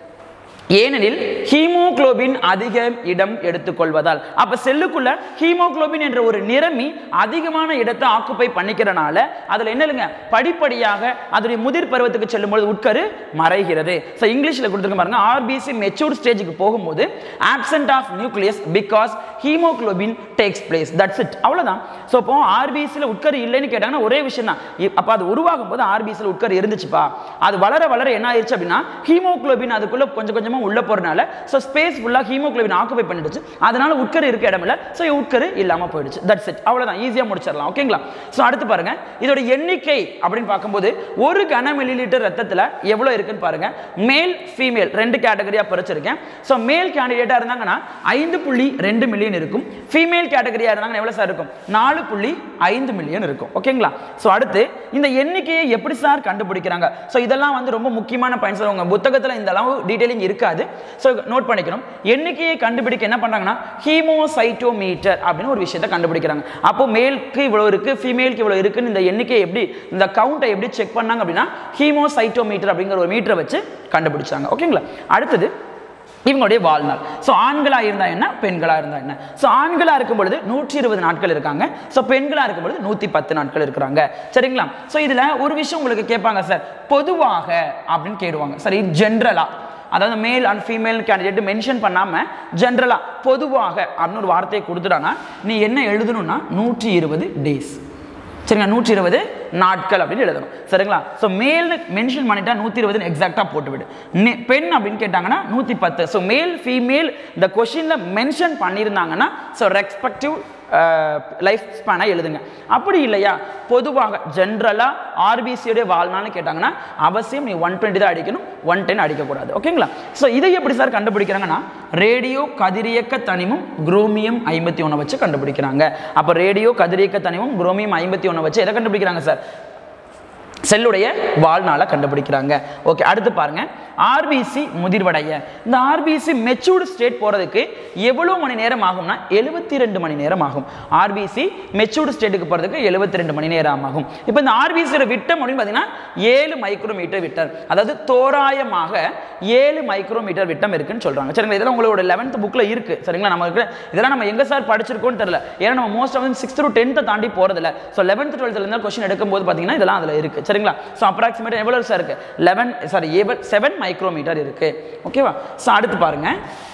ஏனெனில் ஹீமோகுளோபின் அதிக இடம் எடுத்துக்கொள்வதால். அப்ப செல்லுக்குள்ள ஹீமோகுளோபின் என்ற ஒரு நிறமி அதிகமான இடத்தை ஆக்குப்பை பண்ணிக்கிறனால அதுல என்ன இல்லைங்க, படிப்படியாக அதோடைய முதிர் பருவத்துக்கு செல்லும்போது உட்கரு மறைகிறது. ஸோ இங்கிலீஷ்ல கொடுத்துருக்க பாருங்க, ஆர்பிசி மெச்சூர்ட் ஸ்டேஜுக்கு போகும்போது absent of nucleus because haemoglobin takes place, that's it, அவ்வளவுதான். ஸோ இப்போ ஆர்பிசியில் உட்கரு இல்லைன்னு கேட்டாங்கன்னா ஒரே விஷயம் தான், அப்ப அது உருவாகும் போது ஆர்பிசியில் உட்கரு இருந்துச்சுப்பா, அது வளர வளர என்ன ஆயிடுச்சு அப்படின்னா ஹீமோகுளோபின் அதுக்குள்ள கொஞ்சம் கொஞ்சமா உள்ள போறனால சோ ஸ்பேஸ் ஃபுல்லா ஹீமோகுளோபின் ஆக்குபை பண்ணிடுச்சு, அதனால உட்கரு இருக்க இடம் இல்ல, சோ உட்கரு இல்லாம போயிடுச்சு. தட்ஸ் இட், அவ்வளவுதான், ஈஸியா முடிச்சிடலாம். ஓகேங்களா? சோ அடுத்து பாருங்க, இதோட எண்ணிக்கை அப்படின்னு பார்க்கும்போது ஒரு கன மில்லி லிட்டர் ரத்தத்துல எவ்வளவு இருக்குன்னு பாருங்க. மேல் ஃபீமேல் ரெண்டு கேட்டகரியா பிரிச்சிருக்கேன். சோ மேல் கேண்டிடேட்டா இருந்தாங்கன்னா ஐந்து புள்ளி ரெண்டு மில்லியன் இருக்கும், ஃபீமேல் கேட்டகரியா இருந்தாங்கன்னா எவ்வளவு சார் இருக்கும், நாலு புள்ளி ஐந்து மில்லியன் இருக்கும். ஓகேங்களா? சோ அடுத்து இந்த எண்ணிக்கையை எப்படி சார் கண்டுபிடிக்கிறாங்க? சோ இதெல்லாம் வந்து ரொம்ப முக்கியமான பாயிண்ட்ஸ், உங்க புத்தகத்துல இந்த அளவு டீடைலிங் இருக்காது, சோ நோட் பண்ணிக்கணும். எண்ணிக்கையை கண்டுபிடிக்க என்ன பண்றாங்கன்னா ஹீமோசைட்டோமீட்டர் அப்படின்னு ஒரு விஷயத்தை கண்டுபிடிக்கிறாங்க. அப்போ மேலுக்கு இவ்வளவு இருக்கு, ஃபீமேலுக்கு இவ்வளவு இருக்குன்னு இந்த எண்ணிக்கையை எப்படி, இந்த கவுண்டை எப்படி செக் பண்ணாங்க அப்படின்னா ஹீமோசைட்டோமீட்டர் அப்படிங்கிற ஒரு மீட்டரை வச்சு கண்டுபிடிச்சாங்க. ஓகேங்களா? அடுத்தது இவங்களுடைய வாழ்நாள். ஸோ ஆண்களாக இருந்தால் என்ன, பெண்களாக இருந்தால் என்ன? ஸோ ஆண்களாக இருக்கும் பொழுது நூற்றி இருபது நாட்கள் இருக்காங்க. ஸோ பெண்களாக இருக்கும் பொழுது நூற்றி பத்து நாட்கள் இருக்கிறாங்க. சரிங்களா? ஸோ இதில் ஒரு விஷயம் உங்களுக்கு கேட்பாங்க சார், பொதுவாக அப்படின்னு கேடுவாங்க. சரி, ஜென்ரலா, அதாவது male and female candidate mention பண்ணாமல் ஜென்ரலாக பொதுவாக அப்படின்னு ஒரு வார்த்தையை கொடுத்துட்டானா நீ என்ன எழுதணும்னா நூற்றி இருபது டேஸ். சரிங்களா? நூற்றி இருபது நாட்கள் அப்படின்னு எழுதணும். சரிங்களா? ஸோ மேல் மென்ஷன் பண்ணிட்டா நூற்றி இருபதுன்னு எக்ஸாக்டாக போட்டுவிடு. பெண் அப்படின்னு கேட்டாங்கன்னா நூற்றி பத்து. ஸோ மேல் ஃபீமேல் இந்த கொஷினில் மென்ஷன் பண்ணியிருந்தாங்கன்னா ஸோ ரெஸ்பெக்டிவ் லைஃப் ஸ்பேனை எழுதுங்க. அப்படி இல்லையா பொதுவாக ஜென்ரலாக ஆர்பிசியோடைய வாழ்நாள்னு கேட்டாங்கன்னா அவசியம் நீ ஒன் டுவெண்ட்டி தான் அடிக்கணும், ஒன் டென் அடிக்கக்கூடாது. ஓகேங்களா? ஸோ இதை எப்படி சார் கண்டுபிடிக்கிறாங்கன்னா ரேடியோ கதிரியக்க தனிமம் குரோமியம் ஐம்பத்தி ஒன்று வச்சு கண்டுபிடிக்கிறாங்க. அப்போ ரேடியோ கதிரியக்க தனிமம் குரோமியம் ஐம்பத்தி ஒன்று வச்சு எதை கண்டுபிடிக்கிறாங்க சார்? செல்லுடைய வாழ்நாளை கண்டுபிடிக்கிறாங்க. ஓகே, அடுத்து பாருங்க, ஆர்பிசி முதிர்வடைய. இந்த ஆர்பிசி மெச்சூர்டு ஸ்டேட் போறதுக்கு எவ்வளவு மணி நேரம் ஆகும்னா எழுபத்தி ரெண்டு மணி நேரம் ஆகும். ஆர்பிசி மெச்சூர்டு ஸ்டேட்டுக்கு போறதுக்கு எழுபத்தி ரெண்டு மணி நேரம் ஆகும். இப்போ இந்த ஆர்பிசியோட விட்டம் அப்படின்னு பார்த்தீங்கன்னா ஏழு மைக்ரோமீட்டர் விட்டம், அதாவது தோராயமாக ஏழு மைக்ரோமீட்டர் விட்டம் இருக்குன்னு சொல்றாங்க. சரிங்களா? இதெல்லாம் உங்களோட லெவன்த் புக்ல இருக்கு. சரிங்களா? நம்ம இதெல்லாம் நம்ம எங்க சார் படிச்சிருக்கோம்னு தெரியல, ஏன்னா நம்ம most of sixth to tenth தாண்டி போறதில்ல. ஸோ லெவன்த் டுவெல்த்ல இருந்தால் கொஸ்டின் எடுக்கும்போது பார்த்தீங்கன்னா இதெல்லாம் அதில் இருக்கு. சரிங்களா? ஸோ அப்ராக்சிமேட் எவ்வளவு சார் இருக்கு? லெவன் சாரி செவன் மைக்ரோமீட்டர் இருக்கு. ஓகேவா? ஸோ அடுத்து பாருங்க,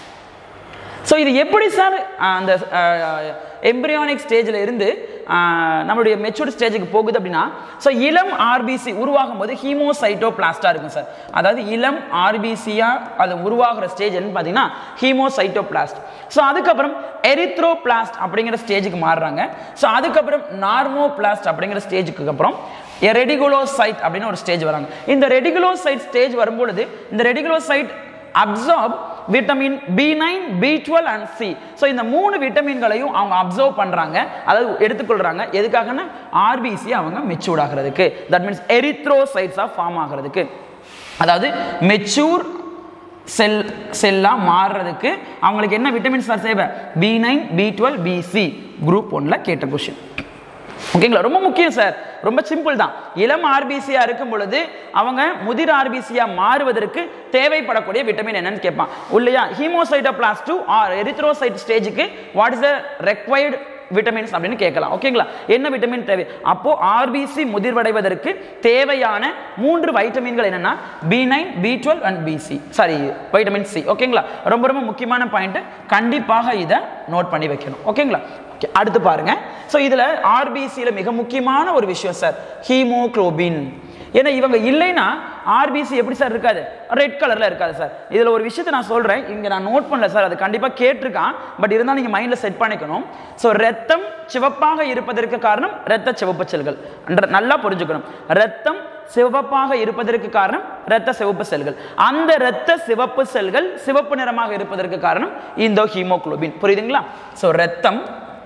ஸோ இது எப்படி சார் அந்த எம்பிரியானிக் ஸ்டேஜில் இருந்து நம்மளுடைய மெச்சூர்ட் ஸ்டேஜுக்கு போகுது அப்படின்னா, ஸோ இளம் ஆர்பிசி உருவாகும் போது ஹீமோசைட்டோபிளாஸ்டா இருக்கும் சார். அதாவது இளம் ஆர்பிசியா அது உருவாகிற ஸ்டேஜ் என்னன்னு பார்த்தீங்கன்னா ஹீமோசைட்டோபிளாஸ்ட். ஸோ அதுக்கப்புறம் எரித்ரோபிளாஸ்ட் அப்படிங்கிற ஸ்டேஜுக்கு மாறுறாங்க. ஸோ அதுக்கப்புறம் நார்மோபிளாஸ்ட் அப்படிங்கிற ஸ்டேஜுக்கு அப்புறம் ரெடிகுலோசைட் அப்படின்னு ஒரு ஸ்டேஜ் வராங்க. இந்த ரெடிகுலோசைட் ஸ்டேஜ் வரும்பொழுது இந்த reticulocyte absorb vitamin B nine, B twelve and C. So இந்த மூணு விட்டமின்களையும் அவங்க அப்சர்வ் பண்றாங்க, அதாவது எடுத்துக்கொள்றாங்க. எதுக்காகனா ஆர்பிசி அவங்க மெச்சூர்ட் ஆகிறதுக்கு, தட் மீன்ஸ் எரித்ரோசைட்ஸா ஃபார்ம் ஆகிறதுக்கு, அதாவது மெச்சூர் செல் செல்லா மாறுறதுக்கு அவங்களுக்கு என்ன விட்டமின்ஸ் சார் தேவை? B nine, B twelve, B C. Group ஒன்ல கேட்ட கொஸ்டின். ஓகேங்களா? ரொம்ப முக்கியம் சார், ரொம்ப சிம்பிள் தான். இளம் ஆர்பிசியா இருக்கும் பொழுது அவங்க முதிர் ஆர்பிசியா மாறுவதற்கு தேவைப்படக்கூடிய விட்டமின் என்னன்னு கேட்பான். இல்லையா? ஹீமோசைட்டோபிளாஸ்ட் டு ஆர் எரித்ரோசைட் ஸ்டேஜுக்கு what is the required vitamins அப்படின்னு கேட்கலாம். ஓகேங்களா? என்ன விட்டமின் தேவை? அப்போ ஆர்பிசி முதிர்வடைவதற்கு தேவையான மூன்று வைட்டமின்கள் என்னன்னா B nine, B twelve and B C. Sorry, vitamin C. ஓகேங்களா? ரொம்ப ரொம்ப முக்கியமான பாயிண்ட், கண்டிப்பாக இதை நோட் பண்ணி வைக்கணும். ஓகேங்களா? அடுத்து பாருங்க, ஸோ இதுல ஆர்பிசியில் மிக முக்கியமான ஒரு விஷயம் சார் ஹீமோகுளோபின். ஏன்னா இவங்க இல்லைன்னா ஆர்பிசி எப்படி சார் இருக்காது? ரெட் கலர்ல இருக்காது சார். இதுல ஒரு விஷயத்தை நான் சொல்றேன், இங்க நான் நோட் பண்ணல சார், அது கண்டிப்பா கேட்டிருக்கான், பட் இருந்தாலும் நீங்க மைண்ட்ல செட் பண்ணிக்கணும். ஸோ ரத்தம் சிவப்பாக இருப்பதற்கு காரணம் இரத்த சிவப்பு செல்கள், நல்லா புரிஞ்சுக்கணும். ரத்தம் சிவப்பாக இருப்பதற்கு காரணம் இரத்த சிவப்பு செல்கள். அந்த இரத்த சிவப்பு செல்கள் சிவப்பு நிறமாக இருப்பதற்கு காரணம் இந்த ஹீமோகுளோபின். புரியுதுங்களா? ஸோ ரத்தம்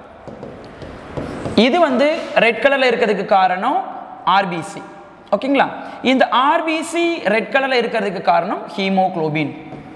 இது வந்து ரெட் கலர்ல இருக்கிறதுக்கு காரணம் ஆர்பிசி. ஓகேங்களா? இந்த ஆர்பிசி ரெட் கலர்ல இருக்கிறதுக்கு காரணம் ஹீமோகுளோபின்.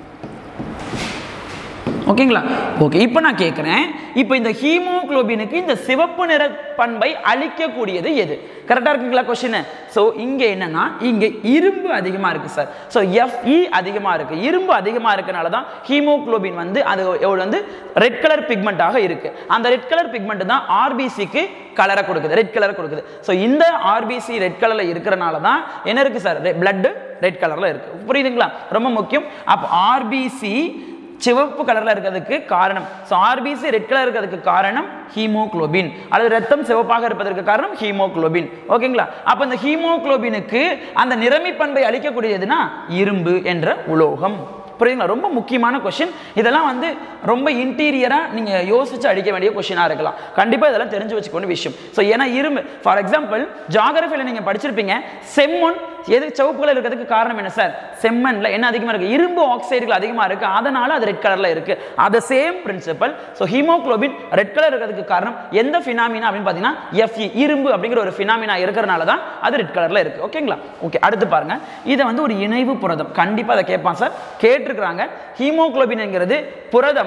ஓகேங்களா? ஓகே, இப்போ நான் கேட்குறேன், இப்போ இந்த ஹீமோகுளோபினுக்கு இந்த சிவப்பு நிற பண்பை அளிக்கக்கூடியது எது? கரெக்டாக இருக்குங்களா கொஸ்டின்? ஸோ இங்கே என்னன்னா இங்கே இரும்பு அதிகமாக இருக்கு சார். ஸோ எஃப்இ அதிகமாக இருக்கு, இரும்பு அதிகமாக இருக்கனால தான் ஹீமோகுளோபின் வந்து அது வந்து ரெட் கலர் பிக்மெண்ட்டாக இருக்கு. அந்த ரெட் கலர் பிக்மெண்ட் தான் ஆர்பிசிக்கு கலரை கொடுக்குது, ரெட் கலரை கொடுக்குது. ஸோ இந்த ஆர்பிசி ரெட் கலர்ல இருக்கிறனால தான் என்ன இருக்கு சார்? பிளட் ரெட் கலர்ல இருக்கு. புரியுதுங்களா? ரொம்ப முக்கியம். அப்போ ஆர்பிசி சிவப்பு கலர்ல இருக்கிறதுக்கு காரணம், ஸோ ஆர்பிசி ரெட் கலர் இருக்கிறதுக்கு காரணம் ஹீமோகுளோபின், அல்லது ரத்தம் சிவப்பாக இருப்பதற்கு காரணம் ஹீமோகுளோபின். ஓகேங்களா? அப்ப இந்த ஹீமோகுளோபினுக்கு அந்த நிறமி பண்பை அளிக்கக்கூடியதுன்னா இரும்பு என்ற உலோகம். புரியுதுங்களா? ரொம்ப முக்கியமான கொஸ்டின். இதெல்லாம் வந்து ரொம்ப இன்டீரியரா நீங்க யோசிச்சு அடிக்க வேண்டிய கொஸ்டினா இருக்கலாம். கண்டிப்பா இதெல்லாம் தெரிஞ்சு வச்சுக்கொண்ட விஷயம். ஸோ ஏன்னா இரும்பு, ஃபார் எக்ஸாம்பிள் ஜியோகிராஃபியில் நீங்க படிச்சிருப்பீங்க, செம்மண் எது சிவப்பு கலர் இருக்கிறதுக்கு காரணம் என்ன சார்? செம்மண்ல என்ன அதிகமா இருக்கு? இரும்பு ஆக்சைடுகள் அதிகமா இருக்கு, அதனால அது ரெட் கலர்ல இருக்கு. அது same principle. So haemoglobin red colour இருக்கிறதுக்கு காரணம் எந்த ஃபினாமினா அப்படின்னு பார்த்தீங்கன்னா எஃப்இ, இரும்பு அப்படிங்கிற ஒரு ஃபினாமினா இருக்கிறனால தான் அது ரெட் கலர்ல இருக்கு. ஓகேங்களா? ஓகே, அடுத்து பாருங்க, இதை வந்து ஒரு இணைவு புரதம், கண்டிப்பா அதை கேட்பான் சார், கேட்டிருக்கிறாங்க. ஹீமோகுளோபின் என்கிறது புரதமா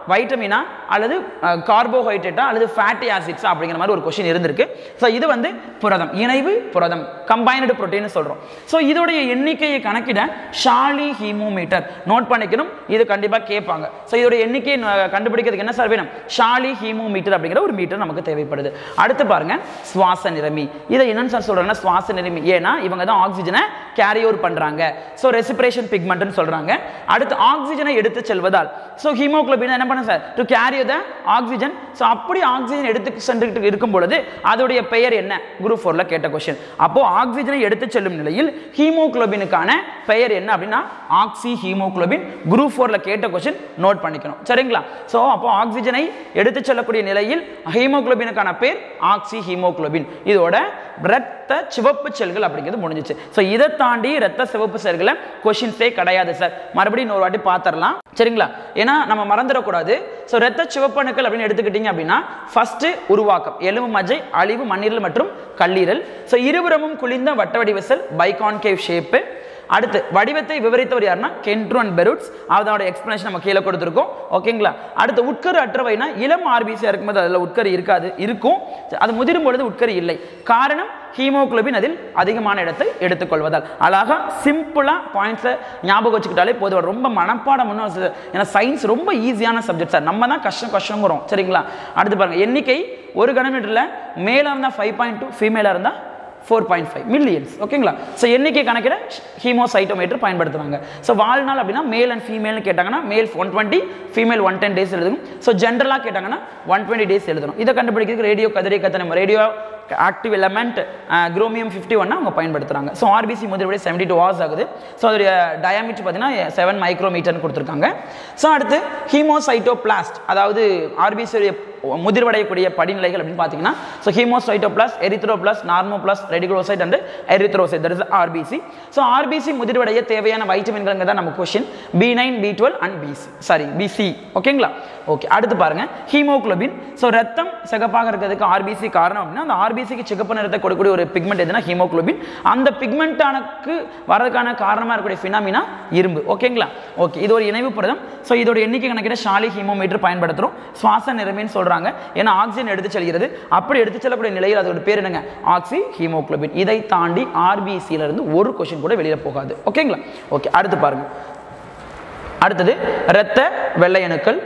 வைட்டமினா அல்லது கார்போஹைட்ரேட்டா அல்லது ஃபேட்டி ஆசிட்ஸா அப்படிங்கிற மாதிரி ஒரு கொஸ்டின் இருந்திருக்கு. ஸோ இது வந்து புரதம், இணைவு புரதம், கம்பைன்டு புரோட்டீன் சொல்றோம். ஸோ இதோடைய எண்ணிக்கையை கணக்கிட ஷாலி ஹீமோமீட்டர் நோட் பண்ணிக்கணும், இது கண்டிப்பா கேட்பாங்க. ஸோ இதோட எண்ணிக்கையை கண்டுபிடிக்கிறதுக்கு என்ன சார் வேணும்? ஷாலி ஹீமோமீட்டர் அப்படிங்கிற ஒரு மீட்டர் நமக்கு தேவைப்படுது. அடுத்து பாருங்க சுவாச நிறமி. இதை என்னன்னு சார் சொல்றாங்கன்னா சுவாச நிறமி, ஏன்னா இவங்க தான் ஆக்சிஜனை கேரி ஓவர் பண்றாங்க. ஸோ ரெஸ்பிரேஷன் பிக்மெண்ட்னு சொல்றாங்க. அடுத்து ஆக்சிஜனை எடுத்து செல்வதால், ஸோ ஹீமோகுளோபின் என்ன பண்ண sir? To carry the oxygen. So அப்படி ஆக்சிஜன் எடுத்து சென்று இருக்கும் பொழுது அதோடைய பெயர் என்ன? குரூப் ஃபோர்ல கேட்ட கொஸ்டின். அப்போ ஆக்சிஜனை எடுத்து செல்லும் நிலையில் ஹீமோகுளோபினுக்கான பெயர் என்ன அப்படின்னா ஆக்சி ஹீமோகுளோபின். குரூப் ஃபோர்ல கேட்ட கொஸ்டின் நோட் பண்ணிக்கணும், சரிங்களா? ஸோ அப்போ ஆக்சிஜனை எடுத்து செல்லக்கூடிய நிலையில் ஹீமோகுளோபினுக்கான பேர் ஆக்சி ஹீமோகுளோபின். இதோட இரத்த சிவப்பு செல்கள் அப்படிங்கிறது முடிஞ்சிச்சு. ஸோ இதை தாண்டி இரத்த சிவப்பு செல்களை கொஸ்டின்ஸே கிடையாது சார். மறுபடியும் இன்னொரு வாட்டி பார்த்துடலாம், சரிங்களா? ஏன்னா நம்ம மறந்துடக்கூடாது. ஸோ இரத்த சிவப்பணுக்கள் அப்படின்னு எடுத்துக்கிட்டீங்க அப்படின்னா ஃபர்ஸ்ட் உருவாக்கம் எலும்பு மஜ்ஜை, அழிவு, மண்ணீரல் மற்றும் கல்லீரல். ஸோ இருபுறமும் குளிர்ந்த வட்ட வடிவ செல், பைகான்கேவ் ஷேப்பு. அடுத்து வடிவத்தை விவரித்தவர் யாருன்னா கென்ட்ரோ அண்ட் பெருட்ஸ். அதோட எக்ஸ்பிளனேஷன் நம்ம கீழே கொடுத்துருக்கோம், ஓகேங்களா? அடுத்து உட்கரு அற்றவைனா இளம் ஆர்பிசியா இருக்கும்போது அதில் உட்கரு இருக்காது, இருக்கும். அது முதிரும் பொழுது உட்கரு இல்லை. காரணம் ஹீமோகுளோபின் அதில் அதிகமான இடத்தை எடுத்துக்கொள்வதால். அழகா சிம்பிளா பாயிண்ட்ஸை ஞாபகம் வச்சுக்கிட்டாலே போதும். ரொம்ப மனப்பாடம் ஒன்றும், ஏன்னா சயின்ஸ் ரொம்ப ஈஸியான சப்ஜெக்ட் சார். நம்ம தான் கஷ்டம் கஷ்டங்கிறோம், சரிங்களா? அடுத்து பாருங்க எண்ணிக்கை ஒரு கனமீட்டரில் மேலாக இருந்தால் ஃபைவ் பாயிண்ட் டூ ஃபீமேலாக இருந்தால் ஃபோர் பாயிண்ட் ஃபைவ் மில்லியன்ஸ், ஓகேங்களா? ஸோ எண்ணிக்கை கணக்கிட ஹீமோசைட்டோமீட்டர் பயன்படுத்துறாங்க. ஸோ வாழ்நாள் அப்படின்னா மேல் அண்ட் ஃபீமேல்னு கேட்டாங்கன்னா male one twenty, female one ten days எழுதணும். ஸோ ஜென்ரலாக கேட்டாங்கன்னா ஒன் டுவெண்ட்டி டேஸ் எழுதணும். இதை கண்டுபிடிக்கிறதுக்கு ரேடியோ கதிரை கத்தனம், radio active element chromium fifty one அவங்க பயன்படுத்துறாங்க. ஸோ ஆர்பிசி முதிர்வடை செவன்டி டூ ஹவர்ஸ் ஆகுது. ஸோ அதோடைய டயாமீட்டர் பார்த்தீங்கன்னா செவன் மைக்ரோமீட்டர்னு கொடுத்துருக்காங்க. ஸோ அடுத்து ஹீமோசைட்டோபிளாஸ்ட், அதாவது ஆர்பிசியுடைய முதிர்வடையக்கூடிய படிநிலைகள் அப்படின்னு பார்த்தீங்கன்னா so haemocytoblast, erythroblast, normoblast, reticulocyte and erythrocyte, that is RBC. So RBC முதிர்வடைய தேவையான வைட்டமின்கள் தான் நம்ம question. B nine, B twelve and B C, sorry B C, ஓகேங்களா? ஓகே, அடுத்து பாருங்க ஹீமோகுளோபின். ஸோ ரத்தம் சிகப்பாக இருக்கிறதுக்கு ஆர்பிசி காரணம் அப்படின்னா அந்த ஆர்பிசிக்கு சிகப்பு நிறத்தை கொடுக்கக்கூடிய ஒரு பிக்மெண்ட் எதுனா ஹீமோகுளோபின். அந்த பிக்மெண்டானுக்கு வரதுக்கான காரணமாக இருக்கக்கூடிய ஃபினாமினா இரும்பு, ஓகேங்களா? ஓகே, இது ஒரு இணைவு புரதம். ஸோ இதோட எண்ணிக்கை கணக்கிட ஷாலி ஹீமோமீட்டர் பயன்படுத்துகிறோம். சுவாச நிறமின்னு சொல்றாங்க, ஏன்னா ஆக்சிஜன் எடுத்து செல்கிறது. அப்படி எடுத்து செல்லக்கூடிய நிலையில் அதோட பேர் என்னங்க? Oxy haemoglobin. இதை தாண்டி ஆர்பிசியில இருந்து ஒரு கொஸ்டின் கூட வெளியில போகாது, ஓகேங்களா? ஓகே, அடுத்து பாருங்க. அடுத்தது இரத்த வெள்ளை அணுக்கள்.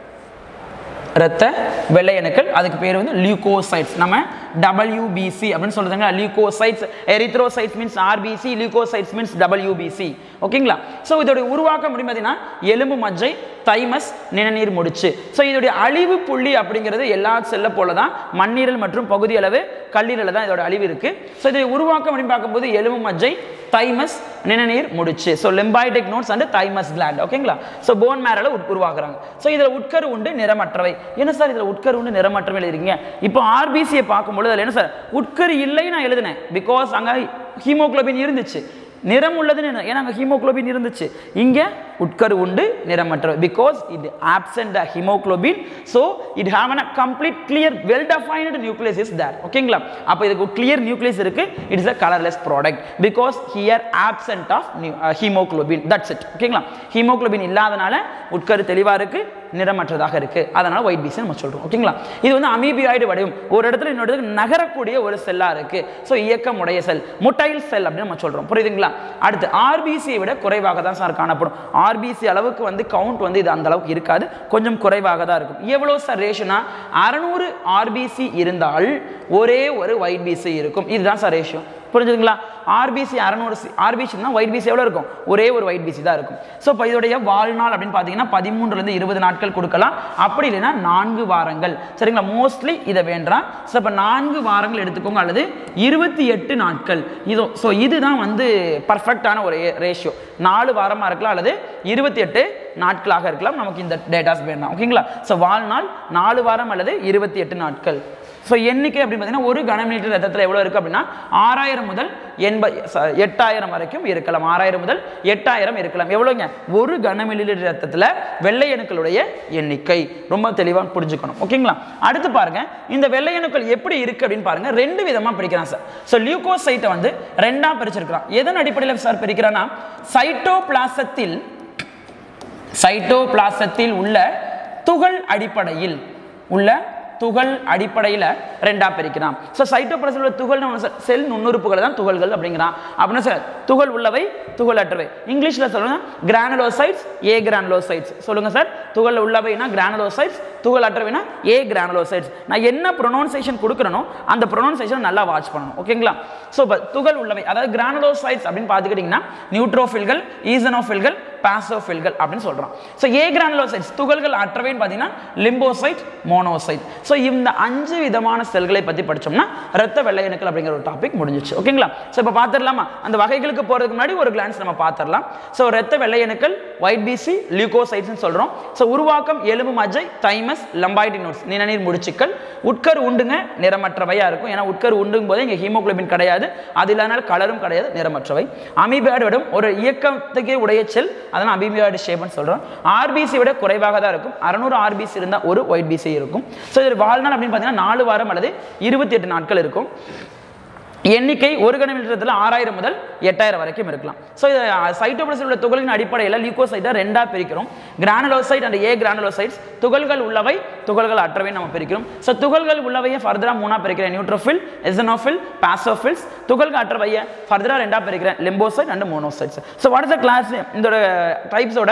இரத்த வெள்ளை அணுக்கள், அதுக்கு பேர் வந்து லியூகோசைட்ஸ். நம்ம டபிள்யூபிசி அப்படின்னு சொல்றதுங்க. Leucocytes, erythrocytes means RBC, leucocytes means WBC, ஓகேங்களா? ஸோ இதோட உருவாக்கம் அப்படின்னு பார்த்தீங்கன்னா எலும்பு மஜ்ஜை, தைமஸ், நிணநீர் முடிச்சு. ஸோ இதோடைய அழிவு புள்ளி அப்படிங்கிறது எல்லா செல்ல போல தான் மண்ணீரல் மற்றும் பகுதி அளவு கல்லீரல் தான் இதோட அழிவு இருக்கு. ஸோ இதோட உருவாக்கம் அப்படின்னு பார்க்கும்போது எலும்பு மஜ்ஜை, தைமஸ், நிணநீர் முடிச்சு. So lymphatic nodes and thymus gland, ஓகேங்களா? ஸோ போன் மேரல உருவாக்குறாங்க. ஸோ இதில் உட்கரு உண்டு, நிறமற்றவை. என்ன சார் இதில் உட்கரு உண்டு, நிறமற்றவை எழுதுறீங்க? இப்போ ஆர்பிசியை பார்க்கும்போது அதில் என்ன சார் உட்கரு இல்லை நான் எழுதினேன், பிகாஸ் அங்கே ஹீமோகுளோபின் இருந்துச்சு. நிறம் உள்ளதுன்னு, ஏன்னா அங்கே ஹீமோகுளோபின் இருந்துச்சு. இங்கே உட்கரு உண்டு, நிறமற்றவை, பிகாஸ் இது absent haemoglobin. So it have a complete clear well defined nucleus is there, ஓகேங்களா? அப்போ இதுக்கு கிளியர் நியூக்ளியஸ் இருக்கு. It is a colourless product because here absent of haemoglobin, that's it, ஓகேங்களா? ஹீமோகுளோபின் இல்லாதனால உட்கரு தெளிவாக இருக்கு, நிறமற்றதாக இருக்கு, அதனால ஒயிட் பீஸ் நம்ம சொல்றோம், ஓகேங்களா? இது வந்து அமீபியாய்டு வடிவம், ஒரு இடத்துல இன்னொரு இடத்துக்கு நகரக்கூடிய ஒரு செல்லா இருக்கு. ஸோ இயக்கம் உடைய செல், முட்டைல் செல் அப்படின்னு நம்ம சொல்றோம், புரியுதுங்களா? அடுத்து ஆர்பிசியை விட குறைவாக தான் சார் காணப்படும். ஆர்பிசி அளவுக்கு வந்து கவுண்ட் வந்து இது அந்த அளவுக்கு இருக்காது, கொஞ்சம் குறைவாக தான் இருக்கும். எவ்வளவு சார் ரேஷியோனா அறுநூறு ஆர்பிசி இருந்தால் ஒரே ஒரு ஒயிட் பீஸ் இருக்கும். இதுதான் சார் ரேஷியோ, புரிஞ்சுதுங்களா? ஆர்பிசி அறுநூறு ஆர்பிசினா ஒயிட் பிசி எவ்வளோ இருக்கும்? ஒரே ஒரு ஒயிட் பிசி தான் இருக்கும். ஸோ இப்போ இதோடைய வாழ்நாள் அப்படின்னு பார்த்தீங்கன்னா பதிமூன்றுலேருந்து இருபது நாட்கள் கொடுக்கலாம், அப்படி இல்லைன்னா நான்கு வாரங்கள், சரிங்களா? மோஸ்ட்லி இதை வேண்டாம். ஸோ இப்போ நான்கு வாரங்கள் எடுத்துக்கோங்க, அல்லது இருபத்தி எட்டு நாட்கள் இதோ. ஸோ இதுதான் வந்து பர்ஃபெக்டான ஒரு ரேஷியோ. நாலு வாரமாக இருக்கலாம் அல்லது இருபத்தி எட்டு நாட்களாக இருக்கலாம், நமக்கு இந்த டேட்டாஸ் வேண்டாம், ஓகேங்களா? ஸோ வாழ்நாள் நாலு வாரம் அல்லது இருபத்தி எட்டு நாட்கள். ஸோ எண்ணிக்கை அப்படின்னு பார்த்தீங்கன்னா ஒரு கனமிலிட்டர் ரத்தத்தில் எவ்வளோ இருக்குது அப்படின்னா ஆறாயிரம் முதல் எண்பது எட்டாயிரம் வரைக்கும் இருக்கலாம். ஆறாயிரம் முதல் எட்டாயிரம் இருக்கலாம். எவ்வளோங்க? ஒரு கனமிலிட்டர் ரத்தத்தில் வெள்ளை அணுக்களுடைய எண்ணிக்கை. ரொம்ப தெளிவாக புரிஞ்சுக்கணும், ஓகேங்களா? அடுத்து பாருங்க, இந்த வெள்ளை அணுக்கள் எப்படி இருக்கு அப்படின்னு பாருங்க. ரெண்டு விதமாக பிரிக்கிறான் சார். ஸோ லியூகோசைட்டை வந்து ரெண்டா பிரிச்சிருக்கிறான். எதன் அடிப்படையில் சார் பிரிக்கிறான்னா சைட்டோபிளாசத்தில் சைட்டோபிளாசத்தில் உள்ள துகள் அடிப்படையில் உள்ள துகள் அடிப்படையில் ரெண்டா பிரிக்கிறான். ஸோ சைட்டோபிளாசமில் உள்ள துகள் செல் நுண்ணுறுப்புகள் தான் துகள்கள் அப்படிங்கிறான். அப்படின்னா சார் துகள் உள்ளவை துகள் அற்றவை. இங்கிலீஷில் சொல்லுங்க கிரானுலோசைட்ஸ் ஏ கிரானுலோசைட்ஸ் சொல்லுங்க சார். துகள் உள்ளவைனா கிரானுலோசைட்ஸ், துகள் அற்றவைனா ஏ கிரானுலோசைட்ஸ். நான் என்ன ப்ரொனவுன்சேஷன் கொடுக்குறனோ அந்த ப்ரொனவுன்சேஷன் நல்லா வாட்ச் பண்ணணும். ஓகேங்களா? ஸோ இப்போ துகள் உள்ளவை அதாவது கிரானுலோசைட்ஸ் அப்படின்னு பார்த்துக்கிட்டிங்கன்னா நியூட்ரோஃபில்கள், ஈசனோஃபில்கள், பாசோஃபில்கள் அப்படின்னு சொல்கிறோம். ஸோ ஏ கிரானுலோசைட்ஸ் துகள்கள் அற்றவைன்னு பார்த்தீங்கன்னா லிம்போசைட், மோனோசைட். ஸோ இந்த அஞ்சு விதமான செல்களை பற்றி படித்தோம்னா இரத்த வெள்ளையணுக்கள் அப்படிங்கிற ஒரு டாபிக் முடிஞ்சிச்சு. ஓகேங்களா? ஸோ இப்போ பார்த்துடலாமா? அந்த வகைகளுக்கு போகிறதுக்கு முன்னாடி ஒரு கிளான்ஸ் நம்ம பார்த்துடலாம். ஸோ இரத்த வெள்ளையணுக்கள் ஒயிட் பிசி லியூகோசைட்ஸ்னு சொல்கிறோம். ஸோ உருவாக்கம் எலும்பு மஜ்ஜை, தைமஸ், லம்பாய்டு நோட்ஸ், நிணநீர் முடிச்சுக்கள். உட்கரு உண்டுங்க நிறமற்றவையாக இருக்கும். ஏன்னா உட்கரு உண்டுங்கும் போது இங்கே ஹீமோகுளோபின் கிடையாது, அது இல்லாமல் கலரும் கிடையாது, நிறமற்றவை. அமீபாய்டு விட ஒரு இயக்கத்துக்கே உடைய செல், அதனால் அமீபாய்டு ஷேப்னு சொல்கிறோம். ஆர்பிசி விட குறைவாக தான் இருக்கும். அறுநூறு ஆர்பிசி இருந்தால் ஒரு ஒயிட் பிசி இருக்கும். ஸோ இது வாழ்நாள் அப்படின்னு பார்த்தீங்கன்னா நாலு வாரம் அல்லது இருபத்தி எட்டு நாட்கள் இருக்கும். எண்ணிக்கை ஒரு கனமீட்டரத்தில் ஆறாயிரம் முதல் எட்டாயிரம் வரைக்கும் இருக்கலாம். ஸோ சைட்டோபிளாசமில் உள்ள துகளின் அடிப்படையில் லியூகோசைட்டை ரெண்டா பிரிக்கிறோம். Granulocyte and agranulocytes. துகள்கள் உள்ளவை துகள்கள் அற்றவை நம்ம பிரிக்கிறோம். ஸோ துகள்கள் உள்ளவையை ஃபர்தராக மூணா பிரிக்கிறேன், நியூட்ரோஃபில், எசனோஃபில், பாசோஃபில்ஸ். துகள்கள் அற்றவையை ஃபர்தராக ரெண்டா பிரிக்கிறேன், lymphocyte and monocytes. So what is the class இந்த டைப்ஸோட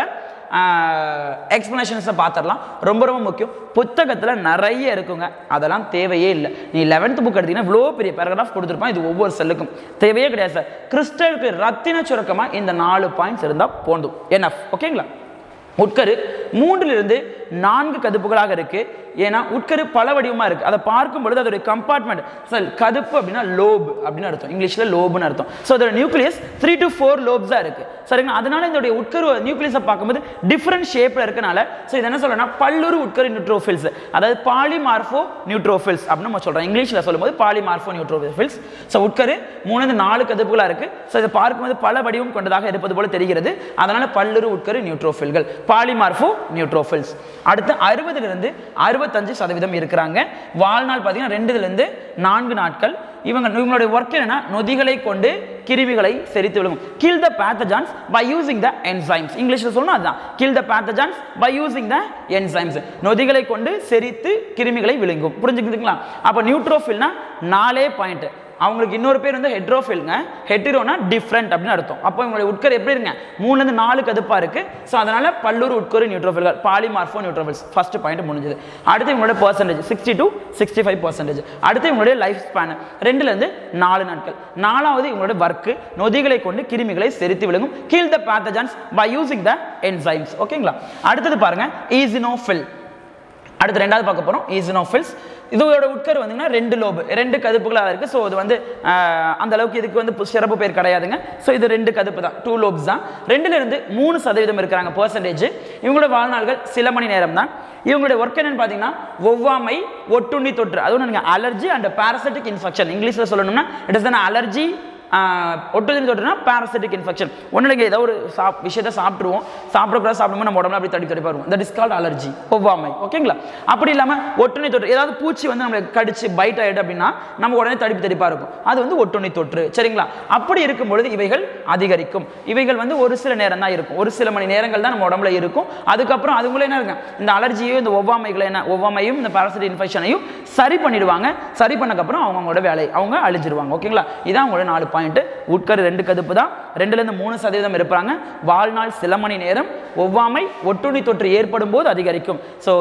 எக்ஸ்பிளனேஷன்ஸை பார்த்துடலாம். ரொம்ப ரொம்ப முக்கியம். புத்தகத்தில் நிறைய இருக்குங்க, அதெல்லாம் தேவையே இல்லை. நீ லெவன்த் புக் எடுத்தீங்கன்னா இவ்வளோ பெரிய பேராகிராஃப் கொடுத்துருப்பான், இது ஒவ்வொரு செல்லுக்கும் தேவையே கிடையாது சார். கிறிஸ்டல் ரத்தின சுருக்கமாக இந்த நாலு பாயிண்ட்ஸ் இருந்தால் போதும், என்எஃப். ஓகேங்களா? உட்கரு மூன்றிலிருந்து நான்கு கதுப்புகளாக இருக்கு. ஏன்னா உட்கரு பல வடிவமாக இருக்கு. அதை பார்க்கும் பொழுது அதோட கம்பார்ட்மெண்ட் சார் கதுப்பு அப்படின்னா லோப் அப்படின்னு அர்த்தம், இங்கிலீஷில் லோப்னு அர்த்தம். ஸோ அதோட நியூக்ளியஸ் த்ரீ டு ஃபோர் லோப்ஸாக இருக்கு. சரிங்களா? அதனால இதோடைய உட்கரு நியூக்ளியஸை பார்க்கும்போது டிஃப்ரெண்ட் ஷேப்பில் இருக்கனால ஸோ இது என்ன சொல்லணும்னா பல்லுறு உட்கரு நியூட்ரோஃபில்ஸ், அதாவது பாலிமார்ஃபோ நியூட்ரோஃபில்ஸ் அப்படின்னு நம்ம சொல்கிறோம். இங்கிலீஷில் சொல்லும்போது பாலிமார்ஃபோ நியூட்ரோஃபில்ஸ். ஸோ உட்கரு மூணு நாலு கதுப்புகளாக இருக்கு. ஸோ இதை பார்க்கும்போது பல வடிவம் கொண்டதாக இருப்பது போல தெரிகிறது. அதனால பல்லுறு உட்கரு நியூட்ரோஃபில்கள், பாலிமார்ஃபோ நியூட்ரோஃபில்ஸ். அடுத்து அறுபதுலேருந்து அறுபத்தஞ்சு சதவீதம் இருக்கிறாங்க. வாழ்நாள் பார்த்தீங்கன்னா ரெண்டுலேருந்து நான்கு நாட்கள். இவங்க இவங்களுடைய ஒர்க் என்னன்னா நொதிகளை கொண்டு கிருமிகளை செரித்து விழுங்கும். Kill the pathogens by using the enzymes. இங்கிலீஷில் சொல்லணும் அதுதான், kill the pathogens by using the enzymes. நொதிகளை கொண்டு செரித்து கிருமிகளை விழுங்கும். புரிஞ்சுக்கிட்டுங்களா? அப்போ நியூட்ரோஃபில்னா நாலே பாயிண்ட். அவங்களுக்கு இன்னொரு பேர் வந்து ஹெட்ரோஃபில்ங்க. ஹெட்ரோனா டிஃப்ரெண்ட் அப்படின்னு அர்த்தம். அப்போ இவங்களுடைய உட்கரு எப்படி இருங்க மூணுலேருந்து நாலு கதுப்பாக இருக்கு. ஸோ அதனால பல்லூர் உட்கரு நியூட்ரோஃபில்கள், பாலிமார்ஃபோ நியூட்ரோஃபில்ஸ். ஃபர்ஸ்ட் பாயிண்ட் முடிஞ்சது. அடுத்து இவங்களுடைய percentage sixty to sixty five percentage. அடுத்து இவங்களுடைய லைஃப் ஸ்பேன் ரெண்டுலேருந்து நாலு நாட்கள். நாலாவது இவங்களுடைய ஒர்க்கு நொதிகளை கொண்டு கிருமிகளை செரித்து விழுங்கும். Kill the pathogens by using the enzymes. ஓகேங்களா? அடுத்தது பாருங்க ஈசினோஃபில். அடுத்து ரெண்டாவது பார்க்க போகிறோம் ஈசினோஃபில்ஸ். இதோட உட்கரு வந்தீங்கன்னா ரெண்டு லோபு, ரெண்டு கதுப்புகளாக இருக்குது. ஸோ இது வந்து அந்த அளவுக்கு இதுக்கு வந்து சிறப்பு பேர் கிடையாதுங்க. ஸோ இது ரெண்டு கதுப்பு தான், டூ லோப்ஸ் தான். ரெண்டுலேருந்து மூணு சதவீதம் இருக்கிறாங்க பர்சன்டேஜ். இவங்களோட வாழ்நாள்கள் சில மணி நேரம் தான். இவங்களுடைய ஒர்க் என்னன்னு பார்த்தீங்கன்னா ஒவ்வாமை, ஒட்டுண்ணி தொற்று, அதுவும் நீங்கள் அலர்ஜி அண்ட் பாரசிட்டிக் இன்ஃபெக்ஷன். இங்கிலீஷில் சொல்லணும்னா இட் இஸ் அன் அலர்ஜி ஒட்டுதல் தொற்றுனா பாரசிட்டிக் இன்ஃபெக்ஷன். ஒன்றும் இல்லைங்க, ஏதோ ஒரு சாப் விஷயத்தை சாப்பிட்ருவோம், சாப்பிடக்கூடாது, சாப்பிடும்போது நம்ம உடம்புல அப்படி தடி தடிப்பாக இருக்கும். தட் இஸ் கால்ட் அலர்ஜி, ஒவ்வாமை. ஓகேங்களா? அப்படி இல்லாமல் ஒட்டுண்ணி தொற்று, ஏதாவது பூச்சி வந்து நம்மளை கடிச்சு பைட் ஆகிடு அப்படின்னா நம்ம உடனே தடிப்பு தடிப்பாக இருக்கும், அது வந்து ஒட்டுண்ணி தொற்று. சரிங்களா? அப்படி இருக்கும் பொழுது இவைகள் அதிகரிக்கும். இவைகள் வந்து ஒரு சில நேரம் தான் இருக்கும், ஒரு சில மணி நேரங்கள் தான் நம்ம உடம்புல இருக்கும். அதுக்கப்புறம் அதுக்குள்ளே என்ன இருக்கு, இந்த அலர்ஜியோ இந்த ஒவ்வாமைகளை என்ன ஒவ்வாமையும் இந்த பாரசிட்டிக் இன்ஃபெக்ஷனையும் சரி பண்ணிடுவாங்க. சரி பண்ணக்கப்புறம் அவங்களோட வேலை அவங்க அழிஞ்சிருவாங்க. ஓகேங்களா? இதான் அவங்களோட நாலு பாயிண்ட். உட்கரு ரெண்டு கதுப்பு தான், ரெண்டுலேருந்து மூணு சதவீதம் இருப்பாங்க. வாழ்நாள் சில மணி நேரம். ஒவ்வாமை ஒட்டுண்ணி தொற்று ஏற்படும் போது அதிகரிக்கும். So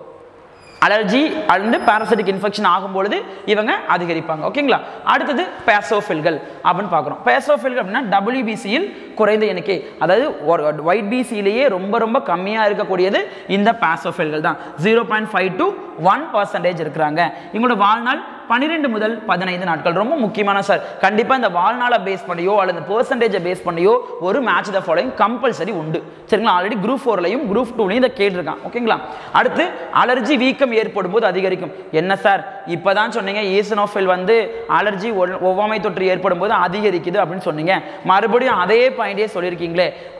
allergy and parasitic infection ஆகும்பொழுது இவங்க அதிகரிப்பாங்க. ஓகேங்களா? அடுத்தது பேசோஃபில்கள் அப்படின்னு பார்க்குறோம். பேசோஃபில்கள் அப்படின்னா டபிள்யூபிசியில் குறைந்த எண்ணிக்கை, அதாவது ஒயிட் பிசியிலேயே ரொம்ப ரொம்ப கம்மியாக இருக்கக்கூடியது இந்த பேசோஃபில்கள் தான். Zero point five to one percentage இருக்கிறாங்க. இவங்களோட வாழ்நாள் பன்னிரெண்டு முதல் பதினைந்து நாட்கள். ரொம்ப முக்கியமான சார், கண்டிப்பாக இந்த வாழ்நாளை பேஸ் பண்ணியோ அல்லது பர்சன்டேஜை பேஸ் பண்ணியோ ஒரு மேட்ச் த ஃபாலோயிங் கம்பல்சரி உண்டு. சரிங்களா? ஆல்ரெடி குரூப் ஃபோர்லையும் குரூப் டூலையும் இதை கேட்டிருக்கான். ஓகேங்களா? அடுத்து அலர்ஜி வீக்கம் ஏற்படும் போது அதிகரிக்கும். என்ன சார் இப்போதான் சொன்னீங்க ஈசனோஃபில் வந்து அலர்ஜி ஒவ்வாமை தொற்று ஏற்படும் போது அதிகரிக்குது அப்படின்னு சொன்னீங்க, மறுபடியும் அதே பாயிண்டே சொல்லியிருக்கீங்களே.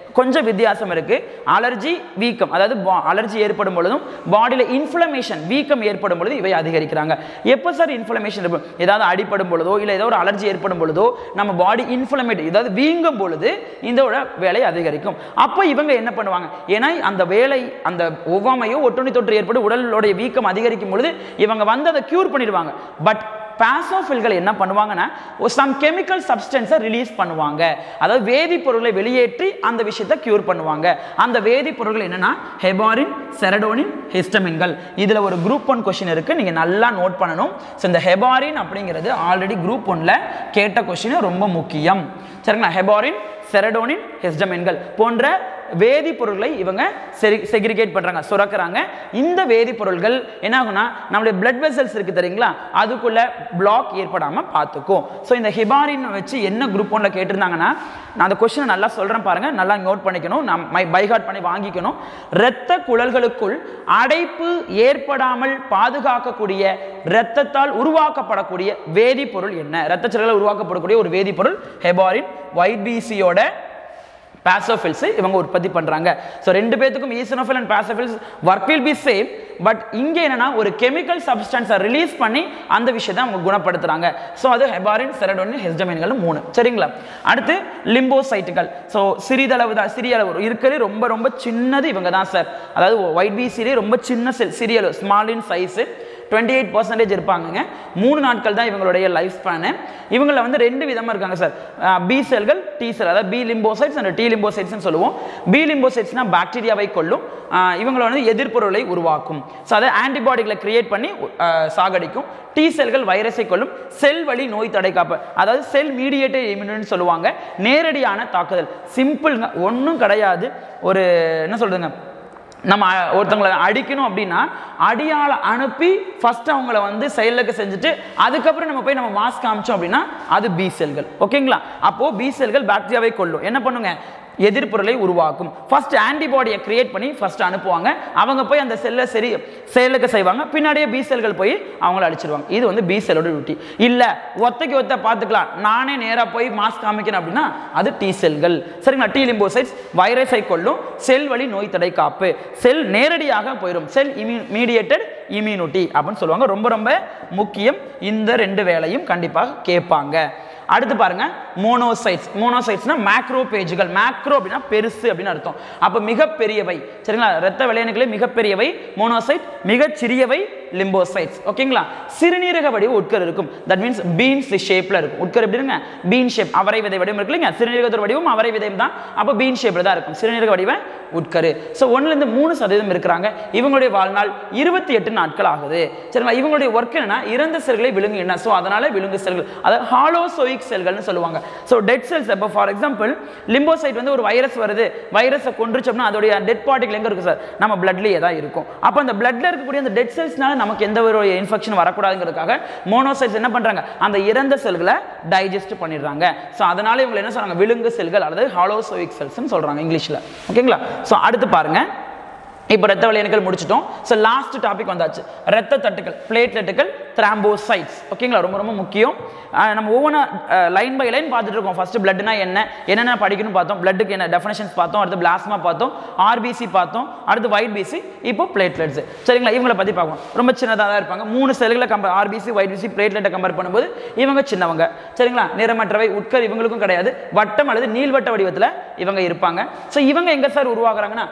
கொஞ்சம் வித்தியாசம் இருக்குது. அலர்ஜி வீக்கம், அதாவது அலர்ஜி ஏற்படும் பொழுதும் பாடியில் இன்ஃப்ளமேஷன் வீக்கம் ஏற்படும் பொழுது இவை அதிகரிக்கிறாங்க. எப்போ சார் இன்ஃப்ளமேஷன் இருக்கும்? ஏதாவது அடிப்படும் பொழுதோ இல்லை ஏதோ ஒரு அலர்ஜி ஏற்படும் பொழுதோ நம்ம பாடி இன்ஃப்ளமேட் ஏதாவது வீங்கும் பொழுது இதோட வேலை அதிகரிக்கும். அப்போ இவங்க என்ன பண்ணுவாங்க? ஏன்னா அந்த வேலை அந்த ஒவ்வாமையோ ஒட்டுண்ணி தொற்று ஏற்பட்டு உடலுடைய வீக்கம் அதிகரிக்கும் பொழுது இவங்க வந்து அதை கியூர் பண்ணிடுவாங்க. பட் பாசோஃபில்கள் என்ன பண்ணுவாங்கன்னா சம் கெமிக்கல் சப்ஸ்டன்ஸை ரிலீஸ் பண்ணுவாங்க, அதாவது வேதிப்பொருட்களை வெளியேற்றி அந்த விஷயத்தை கியூர் பண்ணுவாங்க. அந்த வேதிப்பொருட்கள் என்னன்னா ஹெபாரின், செரடோனின், ஹிஸ்டமின்கள். இதில் ஒரு குரூப் ஒன் கொஸ்டின் இருக்கு, நீங்க நல்லா நோட் பண்ணணும். ஸோ இந்த ஹெபாரின் அப்படிங்கிறது ஆல்ரெடி குரூப் ஒன்ல கேட்ட கொஸ்டின், ரொம்ப முக்கியம். சரிங்களா? ஹெபாரின், செரடோனின், ஹிஸ்டமின்கள் போன்ற வேதிப்பொருட்களை இவங்க செக்ரிகேட் பண்றாங்க, சுரக்கிறாங்க. இந்த வேதிப்பொருட்கள் என்ன ஆகும்னா நம்மளுடைய பிளட் வெசல்ஸ் இருக்கு தெரியுங்களா, அதுக்குள்ள பிளாக் ஏற்படாம பார்த்துக்கும். ஸோ இந்த ஹெபாரின் வச்சு என்ன குரூப் ஒன்ல கேட்டிருந்தாங்கன்னா, நான் அந்த கொஸ்டினை நல்லா சொல்றேன் பாருங்க, நல்லா நோட் பண்ணிக்கணும், நம்ம பைகாட் பண்ணி வாங்கிக்கணும். இரத்த குழல்களுக்குள் அடைப்பு ஏற்படாமல் பாதுகாக்கக்கூடிய இரத்தத்தால் உருவாக்கப்படக்கூடிய வேதிப்பொருள் என்ன? இரத்த செல்களால் உருவாக்கப்படக்கூடிய ஒரு வேதிப்பொருள் ஹெபாரின். ஒயிட் பிசியோட பாசோஃபில்ஸ் இவங்க உற்பத்தி பண்றாங்க. சோ ரெண்டு பேத்துக்கும் eosinophil and basophils work will be same. But இங்க என்னன்னா ஒரு கெமிக்கல் சப்ஸ்டன்ஸை ரிலீஸ் பண்ணி அந்த விஷயத்தை அவங்க குணப்படுத்துறாங்க. சோ அது ஹெபாரின், செரடோனின், ஹிஸ்டமின்கள் மூணு. சரிங்களா? அடுத்து லிம்போசைட்டுகள். சோ சிறிதளவு தான், சிறிய அளவு இருக்கிறது, ரொம்ப ரொம்ப சின்னது இவங்க தான் சார். அதாவது ஒயிட் பிசிலே ரொம்ப சின்ன செல், சிறிய அளவு, small in size. Twenty eight percentage இருப்பாங்க. மூணு நாட்கள் தான் இவங்களுடைய லைஃப் ஸ்பேனு. இவங்கள வந்து ரெண்டு விதமாக இருக்காங்க சார். பி செல்கள், டி செல், அதாவது B lymphocytes and T lymphocytes சொல்லுவோம். பி லிம்போசைட்ஸ்னா பாக்டீரியாவை கொல்லும், இவங்களை வந்து எதிர்ப்பொருளை உருவாக்கும். ஸோ அதை ஆன்டிபாடிகளை கிரியேட் பண்ணி சாகடிக்கும். டி செல்கள் வைரஸை கொல்லும், செல் வழி நோய் தடை காப்பு, அதாவது செல் மீடியேட்டட் இம்யூனிட்டி சொல்லுவாங்க. நேரடியான தாக்குதல், சிம்பிள்ங்க, ஒன்றும் கிடையாது. ஒரு என்ன சொல்றதுங்க, நம்ம ஒருத்தவங்களை அடிக்கணும் அப்படின்னா அடியால அனுப்பி ஃபர்ஸ்ட் அவங்கள வந்து செயலுக்கு செஞ்சுட்டு அதுக்கப்புறம் நம்ம போய் நம்ம மாஸ்க் காமிச்சோம் அப்படின்னா அது பி செல்கள். ஓகேங்களா? அப்போ பி செல்கள் பாக்டீரியாவை கொல்லும். என்ன பண்ணுங்க? எதிர்ப்பொருளை உருவாக்கும். ஃபர்ஸ்ட் ஆன்டிபாடியை கிரியேட் பண்ணி ஃபர்ஸ்ட் அனுப்புவாங்க. அவங்க போய் அந்த செல்லை சரி செயலுக்கு செய்வாங்க. பின்னாடியே பி செல்கள் போய் அவங்கள அடிச்சிருவாங்க. இது வந்து பி செல்லோட டியூட்டி. இல்ல ஒத்தைக்கு ஒத்த பார்த்துக்கலாம், நானே நேராக போய் மாஸ்க் காமிக்கணும் அப்படின்னா அது டி செல்கள். சரிங்களா? டி லிம்போசைட்ஸ் வைரஸை கொல்லும், செல் வழி நோய் தடை காப்பு, செல் நேரடியாக போயிடும், செல் இம்யூ மீடியேட்டட் இம்யூனிட்டி அப்படின்னு சொல்லுவாங்க. ரொம்ப ரொம்ப முக்கியம். இந்த ரெண்டு வேலையும் கண்டிப்பாக கேட்பாங்க. அடுத்து பாருங்க மோனோசைட்ஸ். மோனோசைட்ஸ்னா மேக்ரோ பேஜுகள். மேக்ரோ அப்படின்னா பெருசு அப்படின்னு அர்த்தம். அப்ப மிகப்பெரியவை. சரிங்களா? இரத்த விளையாட்டுகளே மிகப்பெரியவை மோனோசைட், மிகச்சிறியவை லிம்போசைட்ஸ். ஓகேங்களா? சிறுநீரக வடிவ உட்கரு இருக்கும். தட் மீன்ஸ் பீன்ஸ் ஷேப்ல இருக்கும். உட்கரு எப்படி இருங்க? பீன் ஷேப், அவரை விதை வடிவம் இருக்கு இல்லைங்க? சிறுநீரகத்தோட வடிவம் அவரை விதையும் தான். அப்போ பீன் ஷேப்ல தான் இருக்கும் சிறுநீரக வடிவ உட்கரு. ஸோ ஒன்னுல இருந்து மூணு சதவீதம் இருக்கிறாங்க. இவங்களுடைய வாழ்நாள் இருபத்தி எட்டு நாட்கள் ஆகுது. சரிங்களா? இவங்களுடைய ஒர்க் என்னன்னா இறந்த செல்களை விழுங்கு என்ன, ஸோ அதனால விழுங்கு செல்கள், அதாவது ஹாலோசோயிக் செல்கள்னு சொல்லுவாங்க. So dead cells. இப்போ ஃபார் எக்ஸாம்பிள் லிம்போசைட் வந்து ஒரு வைரஸ் வருது, வைரஸை கொன்றுச்சோம்னா அதோடைய டெட் பார்ட்டிகள் எங்க இருக்கு சார்? நம்ம பிளட்லயே தான் இருக்கும். அப்போ அந்த பிளட்ல இருக்கக்கூடிய அந்த டெட் செல்ஸ்னால நமக்கு எந்த ஒரு இன்ஃபெக்ஷன் வரக்கூடாதுங்கிறதுக்காக மோனோசைட்ஸ் என்ன பண்றாங்க? அந்த இறந்த செல்களை டைஜஸ்ட் பண்ணிடுறாங்க. ஸோ அதனால இவங்க என்ன சொல்றாங்க? விழுங்கு செல்கள் அல்லது ஹாலோசோயிக் செல்ஸ் சொல்றாங்க இங்கிலீஷ்ல. ஓகேங்களா? ஸோ அடுத்து பாருங்க, இப்போ ரத்த விளையாட்டுகள் முடிச்சிட்டோம். ஸோ லாஸ்ட் டாபிக் வந்தாச்சு, ரத்த தட்டுகள், பிளேட்லெட்டுகள், த்ராம்போசைட்ஸ். ஓகேங்களா? ரொம்ப ரொம்ப முக்கியம். நம்ம ஒவ்வொன்றா லைன் பை லைன் பார்த்துட்டு இருக்கோம். ஃபர்ஸ்ட் பிளட்னா என்ன, என்னென்ன படிக்கணும் பார்த்தோம், பிளட்டுக்கு என்ன டெஃபினேஷன்ஸ் பார்த்தோம், அடுத்து பிளாஸ்மா பார்த்தோம், ஆர்பிசி பார்த்தோம், அடுத்து ஒயிட் பிசி, இப்போ பிளேட்லெட்ஸ். சரிங்களா? இவங்களை பற்றி பார்க்கணும். ரொம்ப சின்னதாக தான் இருப்பாங்க. மூணு செல்களை கம்பேர், ஆர்பிசி, ஒயிட் பிசி, பிளேட்லெட்டை கம்பேர் பண்ணும்போது இவங்க சின்னவங்க. சரிங்களா? நிறமற்றவை, உட்கர் இவங்களுக்கும் கிடையாது, வட்டம் அல்லது நீள்வட்ட வடிவத்தில் இவங்க இருப்பாங்க. ஸோ இவங்க எங்க சார் உருவாக்குறாங்கன்னா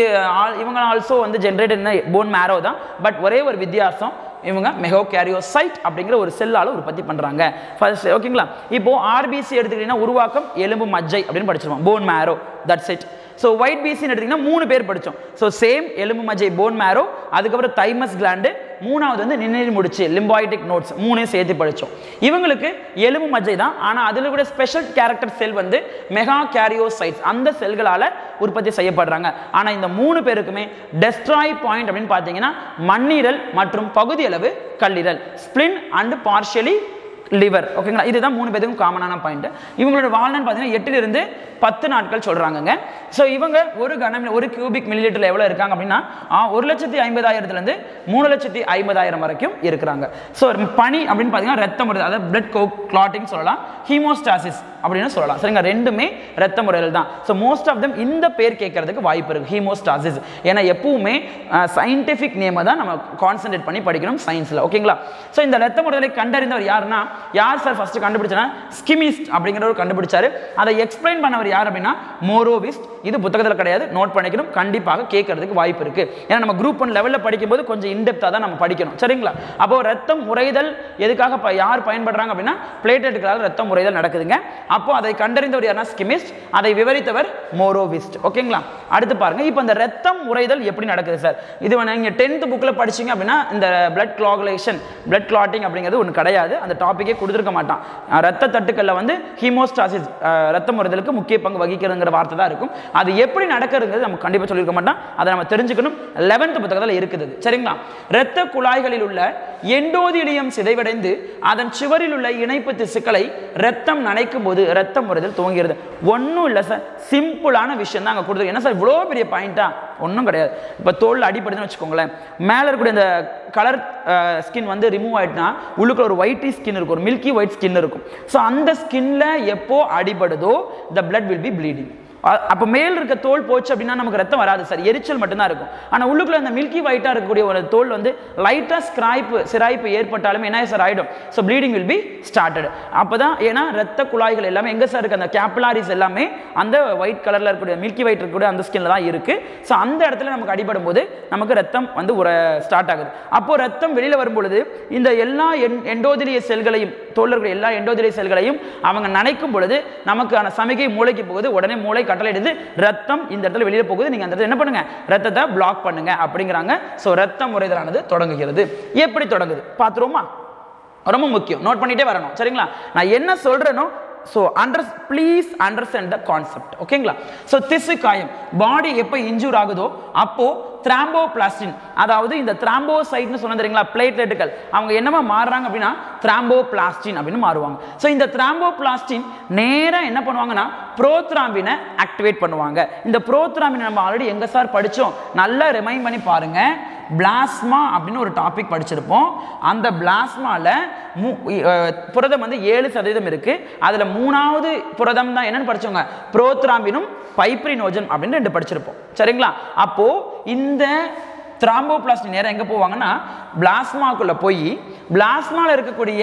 இவங்க ஆல்சோ வந்து ஜென்ரேட்டட் போன் மேரோ தான். பட் ஒரே ஒரு வித்தியாசம், இவங்க மெகோகாரியோசைட் அப்படிங்கிற ஒரு செல்லால உற்பத்தி பண்றாங்க. ஃபர்ஸ்ட் ஓகேங்களா? இப்போ ஆர்பிசி எடுத்துக்கிட்டீங்கன்னா உருவாக்கம் எலும்பு மஜ்ஜை அப்படின்னு படிச்சிருவோம், bone marrow, that's it. So white பிசின்னு எடுத்தீங்கன்னா மூணு பேர் படித்தோம். ஸோ சேம் எலும்பு மஜ்ஜை, போன் மேரோ, அதுக்கப்புறம் தைமஸ் கிளாண்டு, மூணாவது வந்து நினைவு முடிச்சு லிம்பாய்டிக் நோட்ஸ், மூணையும் சேர்த்து படித்தோம். இவங்களுக்கு எலும்பு மஜ்ஜை தான், ஆனால் அதில் கூட ஸ்பெஷல் கேரக்டர் செல் வந்து மெகா கேரியோசைட்ஸ், அந்த செல்களால் உற்பத்தி செய்யப்படுறாங்க. ஆனால் இந்த மூணு பேருக்குமே டெஸ்ட்ராய் பாயிண்ட் அப்படின்னு பார்த்தீங்கன்னா மண்ணீரல் மற்றும் பகுதி அளவு கல்லீரல், ஸ்பிளின் அண்ட் பார்ஷியலி லிவர். ஓகேங்களா, இதுதான் மூணு பேருக்கும் காமனான பாயிண்ட். இவங்களோட வாழ்நாள் பார்த்தீங்கன்னா எட்டிலிருந்து பத்து நாட்கள் சொல்கிறாங்கங்க. ஸோ இவங்க ஒரு கன ஒரு கியூபிக் மில்லிலிட்டரில் எவ்வளோ இருக்காங்க அப்படின்னா ஒரு லட்சத்தி ஐம்பதாயிரத்துலேருந்து மூணு லட்சத்தி ஐம்பதாயிரம் வரைக்கும் இருக்கிறாங்க. ஸோ பனி அப்படின்னு பார்த்தீங்கன்னா ரத்தம் வருது, அதாவது பிளட் கிளாட்டிங் சொல்லலாம், ஹீமோஸ்டாசிஸ் அப்படின்னு சொல்லலாம். சரிங்க, ரெண்டுமே ரத்த முறையில் தான். ஸோ மோஸ்ட் ஆஃப் தம் இந்த பேர் கேட்கறதுக்கு வாய்ப்பு இருக்குது, ஹீமோஸ்டாசிஸ். ஏன்னா எப்பவுமே சயின்டிஃபிக் நேமை தான் நம்ம கான்சென்ட்ரேட் பண்ணி படிக்கணும் சயின்ஸில். ஓகேங்களா, ஸோ இந்த ரத்த முறைகளை கண்டறிந்தவர் யாருன்னா, யார் சார் ஃபர்ஸ்ட் கண்டுபிடிச்சா ஸ்கிமிஸ்ட் அப்படிங்கிறவர் கண்டுபிடிச்சாரு. அதை எக்ஸ்பிளைன் பண்ணவர் யார் அப்படின்னா மோரோவிஸ்ட். இது புத்தகத்தில் கிடையாது, நோட் பண்ணிக்கணும், கண்டிப்பாக கேட்கறதுக்கு வாய்ப்பு இருக்கு. ஏன்னா நம்ம குரூப் ஒன் லெவலில் படிக்கும்போது கொஞ்சம் இன்டெப்த்தாக தான் நம்ம படிக்கணும். சரிங்களா, அப்போ ரத்தம் உறைதல் எதுக்காக யார் பயன்படுறாங்க அப்படின்னா பிளேட்லெட்டுகளால் ரத்தம் உறைதல் நடக்குதுங்க. அப்போ அதை கண்டறிந்தவர் யாருன்னா ஸ்கிமிஸ்ட், அதை விவரித்தவர் மோரோவிஸ்ட். ஓகேங்களா, அடுத்து பாருங்க, இப்போ இந்த ரத்தம் உறைதல் எப்படி நடக்குது சார்? இது நீங்க டென்த் புக்ல படிச்சீங்க அப்படின்னா இந்த பிளட் கிளாகுலேஷன், பிளட் கிளாட்டிங் அப்படிங்கிறது ஒன்று கிடையாது, அந்த டாபிக்கே கொடுத்துருக்க மாட்டான். ரத்த தட்டுக்கல்ல வந்து ஹீமோஸ்டாசிஸ் ரத்தம் உறைதலுக்கு முக்கிய பங்கு வகிக்கிறதுங்கிற வார்த்தை தான் இருக்கும். அது எப்படி நடக்கிறது நம்ம கண்டிப்பாக சொல்லியிருக்க மாட்டோம், அதை நம்ம தெரிஞ்சுக்கணும். லெவன்த் புத்தகத்தில் இருக்குது. சரிங்களா, இரத்த குழாய்களில் உள்ள எண்டோதிலியம் சிதைவடைந்து அதன் சுவரில் உள்ள இணைப்பு திசுக்களை ரத்தம் நனைக்கும் போது ரத்தம் உறைதல் துவங்குகிறது. ஒன்றும் இல்லை சார், சிம்பிளான விஷயம் தான் அங்கே கொடுத்துருக்கு. என்ன சார் இவ்வளோ பெரிய பாயிண்டா? ஒன்றும் கிடையாது. இப்போ தோல் அடிப்படுதுன்னு வச்சுக்கோங்களேன், மேலே இருக்கக்கூடிய இந்த கலர் ஸ்கின் வந்து ரிமூவ் ஆகிட்டுனா உள்ளுக்குள்ள ஒரு ஒயிட்டி ஸ்கின் இருக்கும், ஒரு மில்கி ஒயிட் ஸ்கின் இருக்கும். ஸோ அந்த ஸ்கின்ல எப்போ அடிபடுதோ the blood will be bleeding. அப்போ மேல் இருக்க தோல் போச்சு அப்படின்னா நமக்கு ரத்தம் வராது சார், எரிச்சல் மட்டும்தான் இருக்கும். ஆனால் உள்ளுக்குள்ள அந்த மில்கி ஒயிட்டாக இருக்கக்கூடிய ஒரு தோல் வந்து லைட்டாக ஸ்கிராய்ப்பு சிராய்ப்பு ஏற்பட்டாலும் என்ன சார் ஆகிடும்? So bleeding will be started. அப்போ தான், ஏன்னா ரத்த குழாய்கள் எல்லாமே எங்கே சார் இருக்குது? அந்த கேப்பிலாரிஸ் எல்லாமே அந்த ஒயிட் கலரில் இருக்கக்கூடிய மில்கி ஒயிட் இருக்கக்கூடிய அந்த ஸ்கின்ல தான் இருக்குது. ஸோ அந்த இடத்துல நமக்கு அடிபடும் போது நமக்கு ரத்தம் வந்து ஒரு ஸ்டார்ட் ஆகுது. அப்போது ரத்தம் வெளியில் வரும்பொழுது இந்த எல்லா எண்டோதிலிய செல்களையும், தோல் இருக்கிற எல்லா எண்டோதிலிய செல்களையும் அவங்க நனைக்கும் பொழுது நமக்கான சமிகை மூளைக்கு போகுது. உடனே மூளை கட்டளை எடுத்து ரத்தம் இந்த இடத்துல வெளியே போகுது, நீங்க அந்த இடத்துல என்ன பண்ணுங்க? ரத்தத்தை பிளாக் பண்ணுங்க அப்படிங்கிறாங்க. சோ ரத்தம் உறைதலானது தொடங்குகிறது. எப்படி தொடங்குது பாத்துருவோமா? ரொம்ப முக்கியம், நோட் பண்ணிட்டே வரணும். சரிங்களா, நான் என்ன சொல்றேனோ so under please understand the concept. ஓகேங்களா, so திசு காயம் பாடி எப்போ இன்ஜூர் ஆகுதோ அப்போ த்ராம்போபிளாஸ்டின், அதாவது இந்த த்ராம்போசைட்னு சொன்ன தெரியுங்களா பிளேட்லெட்டுகள், அவங்க என்னவா மாறுறாங்க அப்படின்னா த்ராம்போபிளாஸ்டின் அப்படின்னு மாறுவாங்க. ஸோ இந்த த்ராம்போபிளாஸ்டின் நேராக என்ன பண்ணுவாங்கன்னா புரோத்ராம்பினை ஆக்டிவேட் பண்ணுவாங்க. இந்த புரோத்ராம்பினை நம்ம ஆல்ரெடி எங்க சார் படித்தோம்? நல்லா ரிமைண்ட் பண்ணி பாருங்க. பிளாஸ்மா அப்படின்னு ஒரு டாபிக் படிச்சிருப்போம். அந்த பிளாஸ்மால புரதம் வந்து ஏழு சதவீதம் இருக்கு. அதுல மூணாவது புரதம் தான் என்னன்னு படிச்சோங்க? புரோத்ராம்பினும் பைப்ரினோஜன் அப்படின்னு ரெண்டு படிச்சிருப்போம். சரிங்களா, அப்போ இந்த த்ராம்போபிளாஸ்டின் நேரம் எங்க போவாங்கன்னா பிளாஸ்மாக்குள்ள போய் பிளாஸ்மால இருக்கக்கூடிய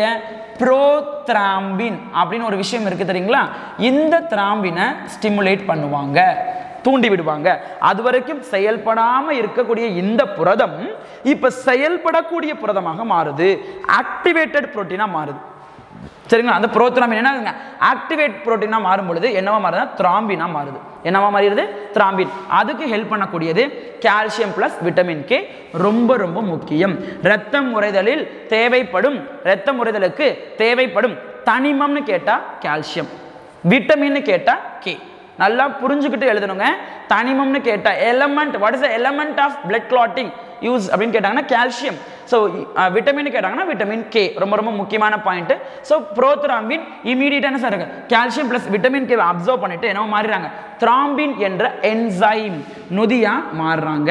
புரோத்ராம்பின் அப்படின்னு ஒரு விஷயம் இருக்கு தெரியுங்களா, இந்த திராம்பினை ஸ்டிமுலேட் பண்ணுவாங்க, தூண்டி விடுவாங்க. அது வரைக்கும் செயல்படாம இருக்கக்கூடிய இந்த புரதம் இப்ப செயல்படக்கூடிய புரதமாக மாறுது, ஆக்டிவேட்டட் புரோட்டீனா மாறுது. சரிங்களா, அந்த புரோத்ராம்பின் என்ன ஆக்டிவேட் புரோட்டீனா மாறும் பொழுது என்னவா மாறுதுன்னா த்ராம்பினா மாறுது. என்னவா மாறிடுது? த்ராம்பின். அதுக்கு ஹெல்ப் பண்ணக்கூடியது கால்சியம் பிளஸ் விட்டமின் கே, ரொம்ப ரொம்ப முக்கியம். இரத்தம் உறைதலில் தேவைப்படும், இரத்தம் உறைதலுக்கு தேவைப்படும் தனிமம்னு கேட்டா கால்சியம், விட்டமின் கேட்டா கே. நல்லா புரிஞ்சுக்கிட்டு எழுதணுங்க. தனிமம்னு கேட்டா element, what is the element of blood clotting use அப்படின்னு கேட்டாங்கன்னா கால்சியம். ஸோ விட்டமின் கேட்டாங்கன்னா விட்டமின் கே, ரொம்ப ரொம்ப முக்கியமான பாயிண்ட். ஸோ புரோத்ராம்பின் இமீடியட்டான சார் இருக்கு, calcium plus vitamin K observe பண்ணிட்டு என்ன மாறிடுறாங்க? த்ராம்பின் என்ற என்சைம் நொதியா மாறுறாங்க.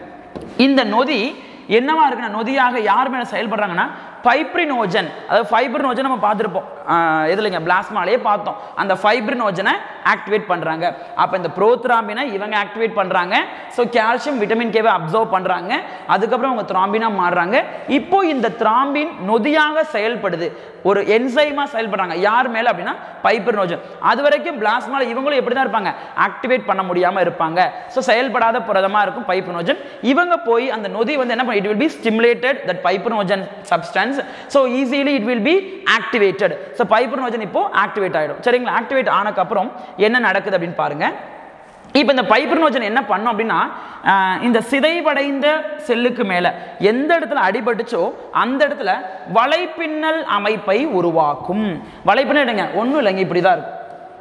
இந்த நொதி என்னவா இருக்குன்னா நொதியாக யார் மேல செயல்படுறாங்கன்னா பைப்ரினோஜன், அதாவது ஃபைப்ரினோஜன் நம்ம பார்த்துருப்போம் எதுலைங்க பிளாஸ்மாலேயே பார்த்தோம். அந்த ஃபைப்ரினோஜனை ஆக்டிவேட் பண்றாங்க. அப்போ இந்த புரோத்ராம்பினை இவங்க ஆக்டிவேட் பண்றாங்க. ஸோ கால்சியம் விட்டமின் கேவை அப்சர்வ் பண்றாங்க. அதுக்கப்புறம் அவங்க த்ராம்பினா மாறுறாங்க. இப்போ இந்த த்ராம்பின் நொதியாக செயல்படுது, ஒரு என்சைமா செயல்படுறாங்க. யார் மேல அப்படின்னா பைப்ரினோஜன். அது வரைக்கும் பிளாஸ்மால இவங்களும் எப்படி தான் இருப்பாங்க? ஆக்டிவேட் பண்ண முடியாம இருப்பாங்க. ஸோ செயல்படாத புரதமா இருக்கும் பைப்ரினோஜன். இவங்க போய் அந்த நொதி வந்து என்ன பண்ண, it will be stimulated that fibrinogen substance, so easily it will be activated. so fibrinogen இப்போ ஆக்டிவேட் ஆயிடும். சரிங்களா, ஆக்டிவேட் ஆனதுக்கு அப்புறம் என்ன நடக்குது அப்படின்னு பாருங்க. இப்போ இந்த பைப்ரினோஜன் என்ன பண்ணும் அப்படின்னா இந்த சிதைவடைந்த செல்லுக்கு மேல எந்த இடத்துல அடிபட்டுச்சோ அந்த இடத்துல வலைப்பின்னல் அமைப்பை உருவாக்கும். வலைப்பின்னல் எடுங்க, ஒன்றும் இல்லைங்க, இப்படிதான் இருக்கும்.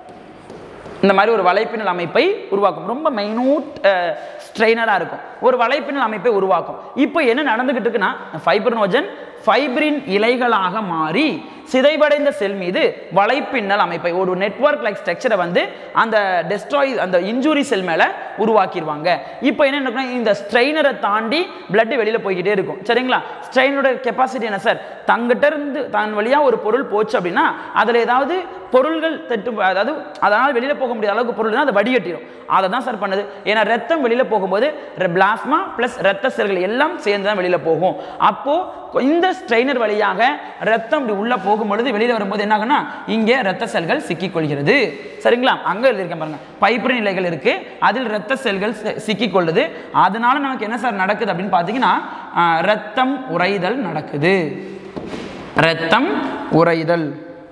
இந்த மாதிரி ஒரு வலைப்பின்னல் அமைப்பை உருவாக்கும். ரொம்ப மைனூட் ஸ்ட்ரெயினரா இருக்கும், ஒரு வலைப்பின்னல் அமைப்பை உருவாக்கும். இப்போ என்ன நடந்துகிட்டு இருக்குன்னா ஃபைப்ரினோஜன் ஃபைப்ரின் இலைகளாக மாறி சிதைவடைந்த செல் மீது வலைப்பின்னல் அமைப்பை ஒரு நெட்வொர்க் லைக் ஸ்ட்ரக்சரை வந்து அந்த டெஸ்ட்ராய் அந்த இன்ஜுரி செல் மேல உருவாக்கிடுவாங்க. இப்போ என்ன நடக்கும்னா இந்த ஸ்ட்ரெயினரை தாண்டி பிளட் வெளியில போய்கிட்டே இருக்கும். சரிங்களா? ஸ்ட்ரெயினோட கெப்பாசிட்டி என்ன சார்? தங்கிட்ட இருந்து தன் வழியா ஒரு பொருள் போச்சு அப்படின்னா அதில் ஏதாவது பொருள்கள் தட்டு அதாவது அதனால் வெளியில போக முடியாத அளவுக்கு பொருள் அதை வடிகட்டிடும். அதை தான் சார் பண்ணுது. ஏன்னா ரத்தம் வெளியில போகும்போது பிளாஸ்மா பிளஸ் ரத்த செல்கள் எல்லாம் சேர்ந்து தான் வெளியில போகும். அப்போ இந்த ஸ்ட்ரெயினர் வழியாக ரத்தம் இப்படி உள்ள போகும்பொழுது வெளியில வரும்போது என்ன ஆகும்னா இங்கே ரத்த செல்கள் சிக்கிக்கொள்கிறது. சரிங்களா? அங்க எழுதியிருக்கேன் பாருங்க, பைப்ரின் இலைகள் இருக்கு, அதில் ரத்த செல்கள் சிக்கிக்கொள்ளுது. அதனால நமக்கு என்ன சார் நடக்குது அப்படின்னு பார்த்தீங்கன்னா ரத்தம் உறைதல் நடக்குது. ரத்தம் உறைதல்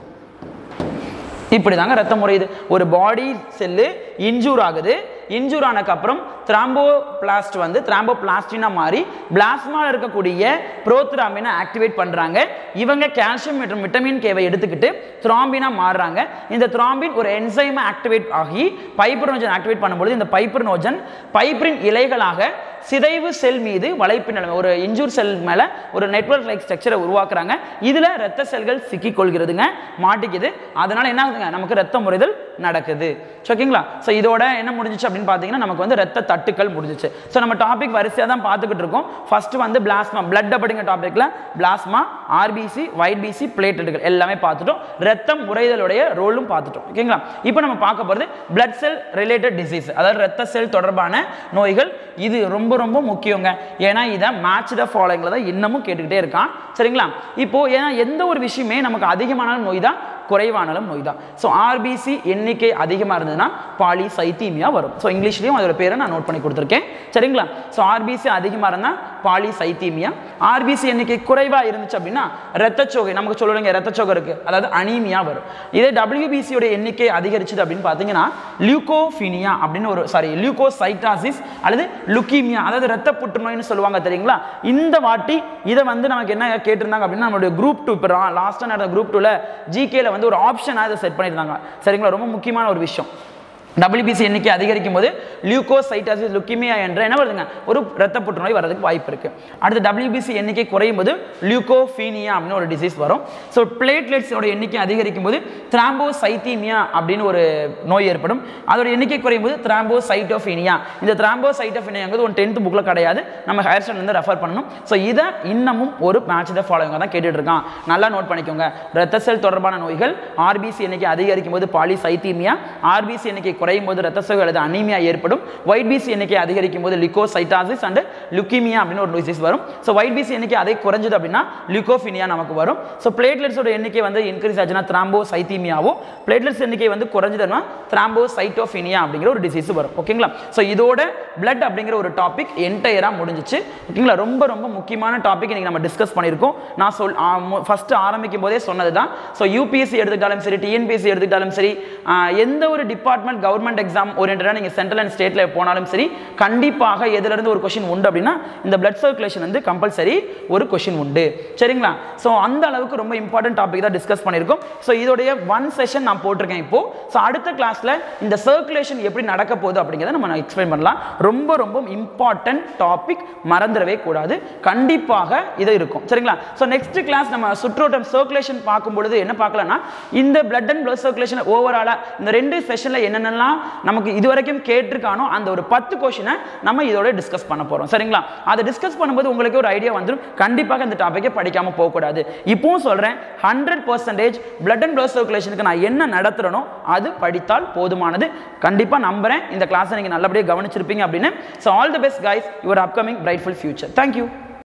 இப்படிதாங்க ரத்தம் உறையுது. ஒரு பாடி செல்லு இன்ஜூர் ஆகுது. இன்ஜூர் ஆனதுக்கு அப்புறம் த்ராம்போபிளாஸ்ட் வந்து த்ராம்போபிளாஸ்டினா மாறி பிளாஸ்மாவில் இருக்கக்கூடிய புரோத்ராம்பினை ஆக்டிவேட் பண்றாங்க. இவங்க கால்சியம் மற்றும் விட்டமின் கேவை எடுத்துக்கிட்டு த்ராம்பினா மாறுறாங்க. இந்த த்ராம்பின் ஒரு என்சைமை ஆக்டிவேட் ஆகி பைப்ரினோஜன் ஆக்டிவேட் பண்ணும்போது இந்த பைப்ரினோஜன் பைப்ரின் இலைகளாக சிதைவு செல் மீது வலைப்பின்னல் ஒரு இன்ஜூர் செல் மேல ஒரு நெட்வொர்க் லைக் ஸ்ட்ரக்சரை உருவாக்குறாங்க. இதுல ரத்த செல்கள் சிக்கி கொள்கிறதுங்க, மாட்டிக்குது. அதனால என்ன ஆகுதுங்க, நமக்கு ரத்த முறைதல் நடக்குது. ஓகேங்களா? ஸோ இதோட என்ன முடிஞ்சிச்சு அப்படின்னு பார்த்தீங்கன்னா நமக்கு வந்து ரத்த தட்டுக்கள் முடிஞ்சிச்சு. ஸோ நம்ம டாபிக் வரிசையாக தான் பார்த்துக்கிட்டு இருக்கோம். ஃபர்ஸ்ட் வந்து பிளாஸ்மா பிளட் அப்படிங்கிற டாபிக்ல பிளாஸ்மா, ஆர்பிசி, ஒயிட் பிசி, பிளேட்லெட்டுகள் எல்லாமே பார்த்துட்டோம். ரத்தம் உறைதலுடைய ரோலும் பார்த்துட்டோம். ஓகேங்களா? இப்போ நம்ம பார்க்க போகிறது பிளட் செல் ரிலேட்டட் டிசீஸ், அதாவது ரத்த செல் தொடர்பான நோய்கள். இது ரொம்ப ரொம்ப முக்கியங்க. ஏன்னா இதை மேட்ச் த ஃபாலோயிங்ல தான் இன்னமும் கேட்டுக்கிட்டே இருக்கான். சரிங்களா? இப்போ ஏன்னா எந்த ஒரு விஷயமே நமக்கு அதிகமான நோய் தான், குறைவானாலும் நோய் தான். ஸோ ஆர்பிசி எண்ணிக்கை அதிகமாக இருந்ததுன்னா பாலிசைத்தீமியா வரும். ஸோ இங்கிலீஷ்லையும் அதோட பேரை நான் நோட் பண்ணி கொடுத்துருக்கேன். சரிங்களா? ஸோ ஆர்பிசி அதிகமாக இருந்தால் பாலிசைத்தீமியா. ஆர்பிசி எண்ணிக்கை குறைவாக இருந்துச்சு அப்படின்னா ரத்தச்சோகை, நமக்கு சொல்லுவாங்க ரத்தச்சோகை இருக்கு, அதாவது அனீமியா வரும். இதே டபிள்யூபிசியோட எண்ணிக்கை அதிகரிச்சுது அப்படின்னு பார்த்தீங்கன்னா லியூகோஃபினியா அப்படின்னு ஒரு சாரி லியூகோசைட்டாசிஸ் அல்லது லுக்கீமியா, அதாவது ரத்த புற்றுநோய்னு சொல்லுவாங்க. தெரியுங்களா? இந்த வாட்டி இதை வந்து நமக்கு என்ன கேட்டிருந்தாங்க அப்படின்னா நம்மளுடைய குரூப் டூ இப்போ லாஸ்ட்டாக நடந்த குரூப் டூல ஜிகேல வந்து ஒரு ஆப்ஷனாக இதை செட் பண்ணியிருந்தாங்க. சரிங்களா? ரொம்ப முக்கியமான ஒரு விஷயம். டபிள்யூபிசி எண்ணிக்கை அதிகரிக்கும் போது லியூகோசைட்டாசிஸ் லுக்கீமியா என்ற என்ன வருதுங்க, ஒரு ரத்த புற்றுநோய் வரதுக்கு வாய்ப்பு இருக்கு. அடுத்து டபிள்யூபிசி எண்ணிக்கை குறையும் போது லியூகோஃபீனியா அப்படின்னு ஒரு டிசீஸ் வரும். ஸோ பிளேட்லெட்ஸோட எண்ணிக்கை அதிகரிக்கும் போது த்ராம்போசைத்தீமியா அப்படின்னு ஒரு நோய் ஏற்படும். அதோட எண்ணிக்கை குறையும் போது த்ராம்போசைட்டோஃபீனியா. இந்த த்ராம்போசைட்டோஃபீனியாங்கிறது ஒரு டென்த் புக்கில் கிடையாது, நம்ம ஹையர் ஸ்டாண்டர்ட் வந்து ரெஃபர் பண்ணணும். ஸோ இதை இன்னமும் ஒரு மேட்ச் த ஃபாலோயிங் தான் கேட்டுட்டு இருக்கான். நல்லா நோட் பண்ணிக்கோங்க. ரத்த செல் தொடர்பான நோய்கள், ஆர்பிசி எண்ணிக்கை அதிகரிக்கும் போது பாலிசைத்தீமியா, ஆர்பிசி எண்ணிக்கை குறையும் போது ரத்த சோகை அல்லது அனீமியா ஏற்படும். ஒயிட் பிசி எண்ணிக்கை அதிகரிக்கும் போது லியூகோசைட்டாசிஸ் அண்ட் லுக்கீமியா அப்படின்னு ஒரு டிசீஸ் வரும். ஸோ ஒயிட் பிசி எண்ணிக்கை அதை குறைஞ்சது அப்படின்னா லியூகோஃபினியா நமக்கு வரும். ஸோ பிளேட்லெட்ஸோட எண்ணிக்கை வந்து இன்க்ரீஸ் ஆச்சுன்னா த்ராம்போசைத்தீமியாவும், பிளேட்லெட்ஸ் எண்ணிக்கை வந்து குறைஞ்சதுன்னா த்ராம்போசைட்டோஃபினியா அப்படிங்கிற ஒரு டிசீஸ் வரும். ஓகேங்களா? ஸோ இதோட பிளட் அப்படிங்கிற ஒரு டாபிக் என்டையரா முடிஞ்சிச்சு. ஓகேங்களா? ரொம்ப ரொம்ப முக்கியமான டாபிக் இன்னைக்கு நம்ம டிஸ்கஸ் பண்ணியிருக்கோம். நான் சொல் ஃபர்ஸ்ட் ஆரம்பிக்கும் போதே சொன்னது தான். ஸோ யூபிஎஸ்சி எடுத்துக்கிட்டாலும் சரி, டிஎன்பிஎஸ்சி எடுத்துக்கிட்டாலும் சரி, எந்த ஒரு டிபார்ட்மெண்ட் கவர்மெண்ட் எக்ஸாம் ஓரியன்டா நீங்க சென்ட்ரல் அண்ட் ஸ்டேட்ல போனாலும் சரி, கண்டிப்பாக எதுல இருந்து ஒரு क्वेश्चन உண்டு அப்படின்னா இந்த பிளட் சர்க்குலேஷன் வந்து கம்பல்சரி ஒரு क्वेश्चन உண்டு. சரிங்களா? சோ அந்த அளவுக்கு ரொம்ப இம்பார்ட்டன்ட் டாபிக் தான் டிஸ்கஸ் பண்ணிருக்கோம். சோ இதோடைய ஒன் செஷன் நான் போட்டுருக்கேன் இப்போ. சோ அடுத்த கிளாஸ்ல இந்த சர்க்குலேஷன் எப்படி நடக்க போகுது அப்படிங்கறத நம்ம எக்ஸ்பிளைன் பண்ணலாம். ரொம்ப ரொம்ப இம்பார்ட்டன்ட் டாபிக், மறந்துடவே கூடாது. கண்டிப்பாக இது இருக்கும். சரிங்களா? சோ நெக்ஸ்ட் கிளாஸ் நம்ம சுற்றோட்டம் சர்க்குலேஷன் பார்க்கும் பொழுது என்ன பார்க்கலாம்னா இந்த பிளட் அண்ட் பிளட் சர்க்குலேஷன் ஓவராலா இந்த ரெண்டு செஷன்ல என்னென்னலாம் நமக்கு இதுவரைக்கும் கேட்டிருக்கானோ அந்த ஒரு பத்து क्वेश्चन நம்ம இதோட டிஸ்கஸ் பண்ண போறோம். சரிங்களா? அதை டிஸ்கஸ் பண்ணும்போது உங்களுக்கு ஒரு ஐடியா வந்துரும். கண்டிப்பாக இந்த டாபிக்கை படிக்காம போக கூடாது. இப்பவும் சொல்றேன், hundred percentage blood and blood சர்க்குலேஷனுக்கு நான் என்ன நடத்துறனோ அது படித்தால் போதுமானது. கண்டிப்பா நம்புறேன் இந்த கிளாஸை நீங்க நல்லபடியாக கவனிச்சிருப்பீங்க அப்படின்னு. So all the best guys, your upcoming brightful future. Thank you.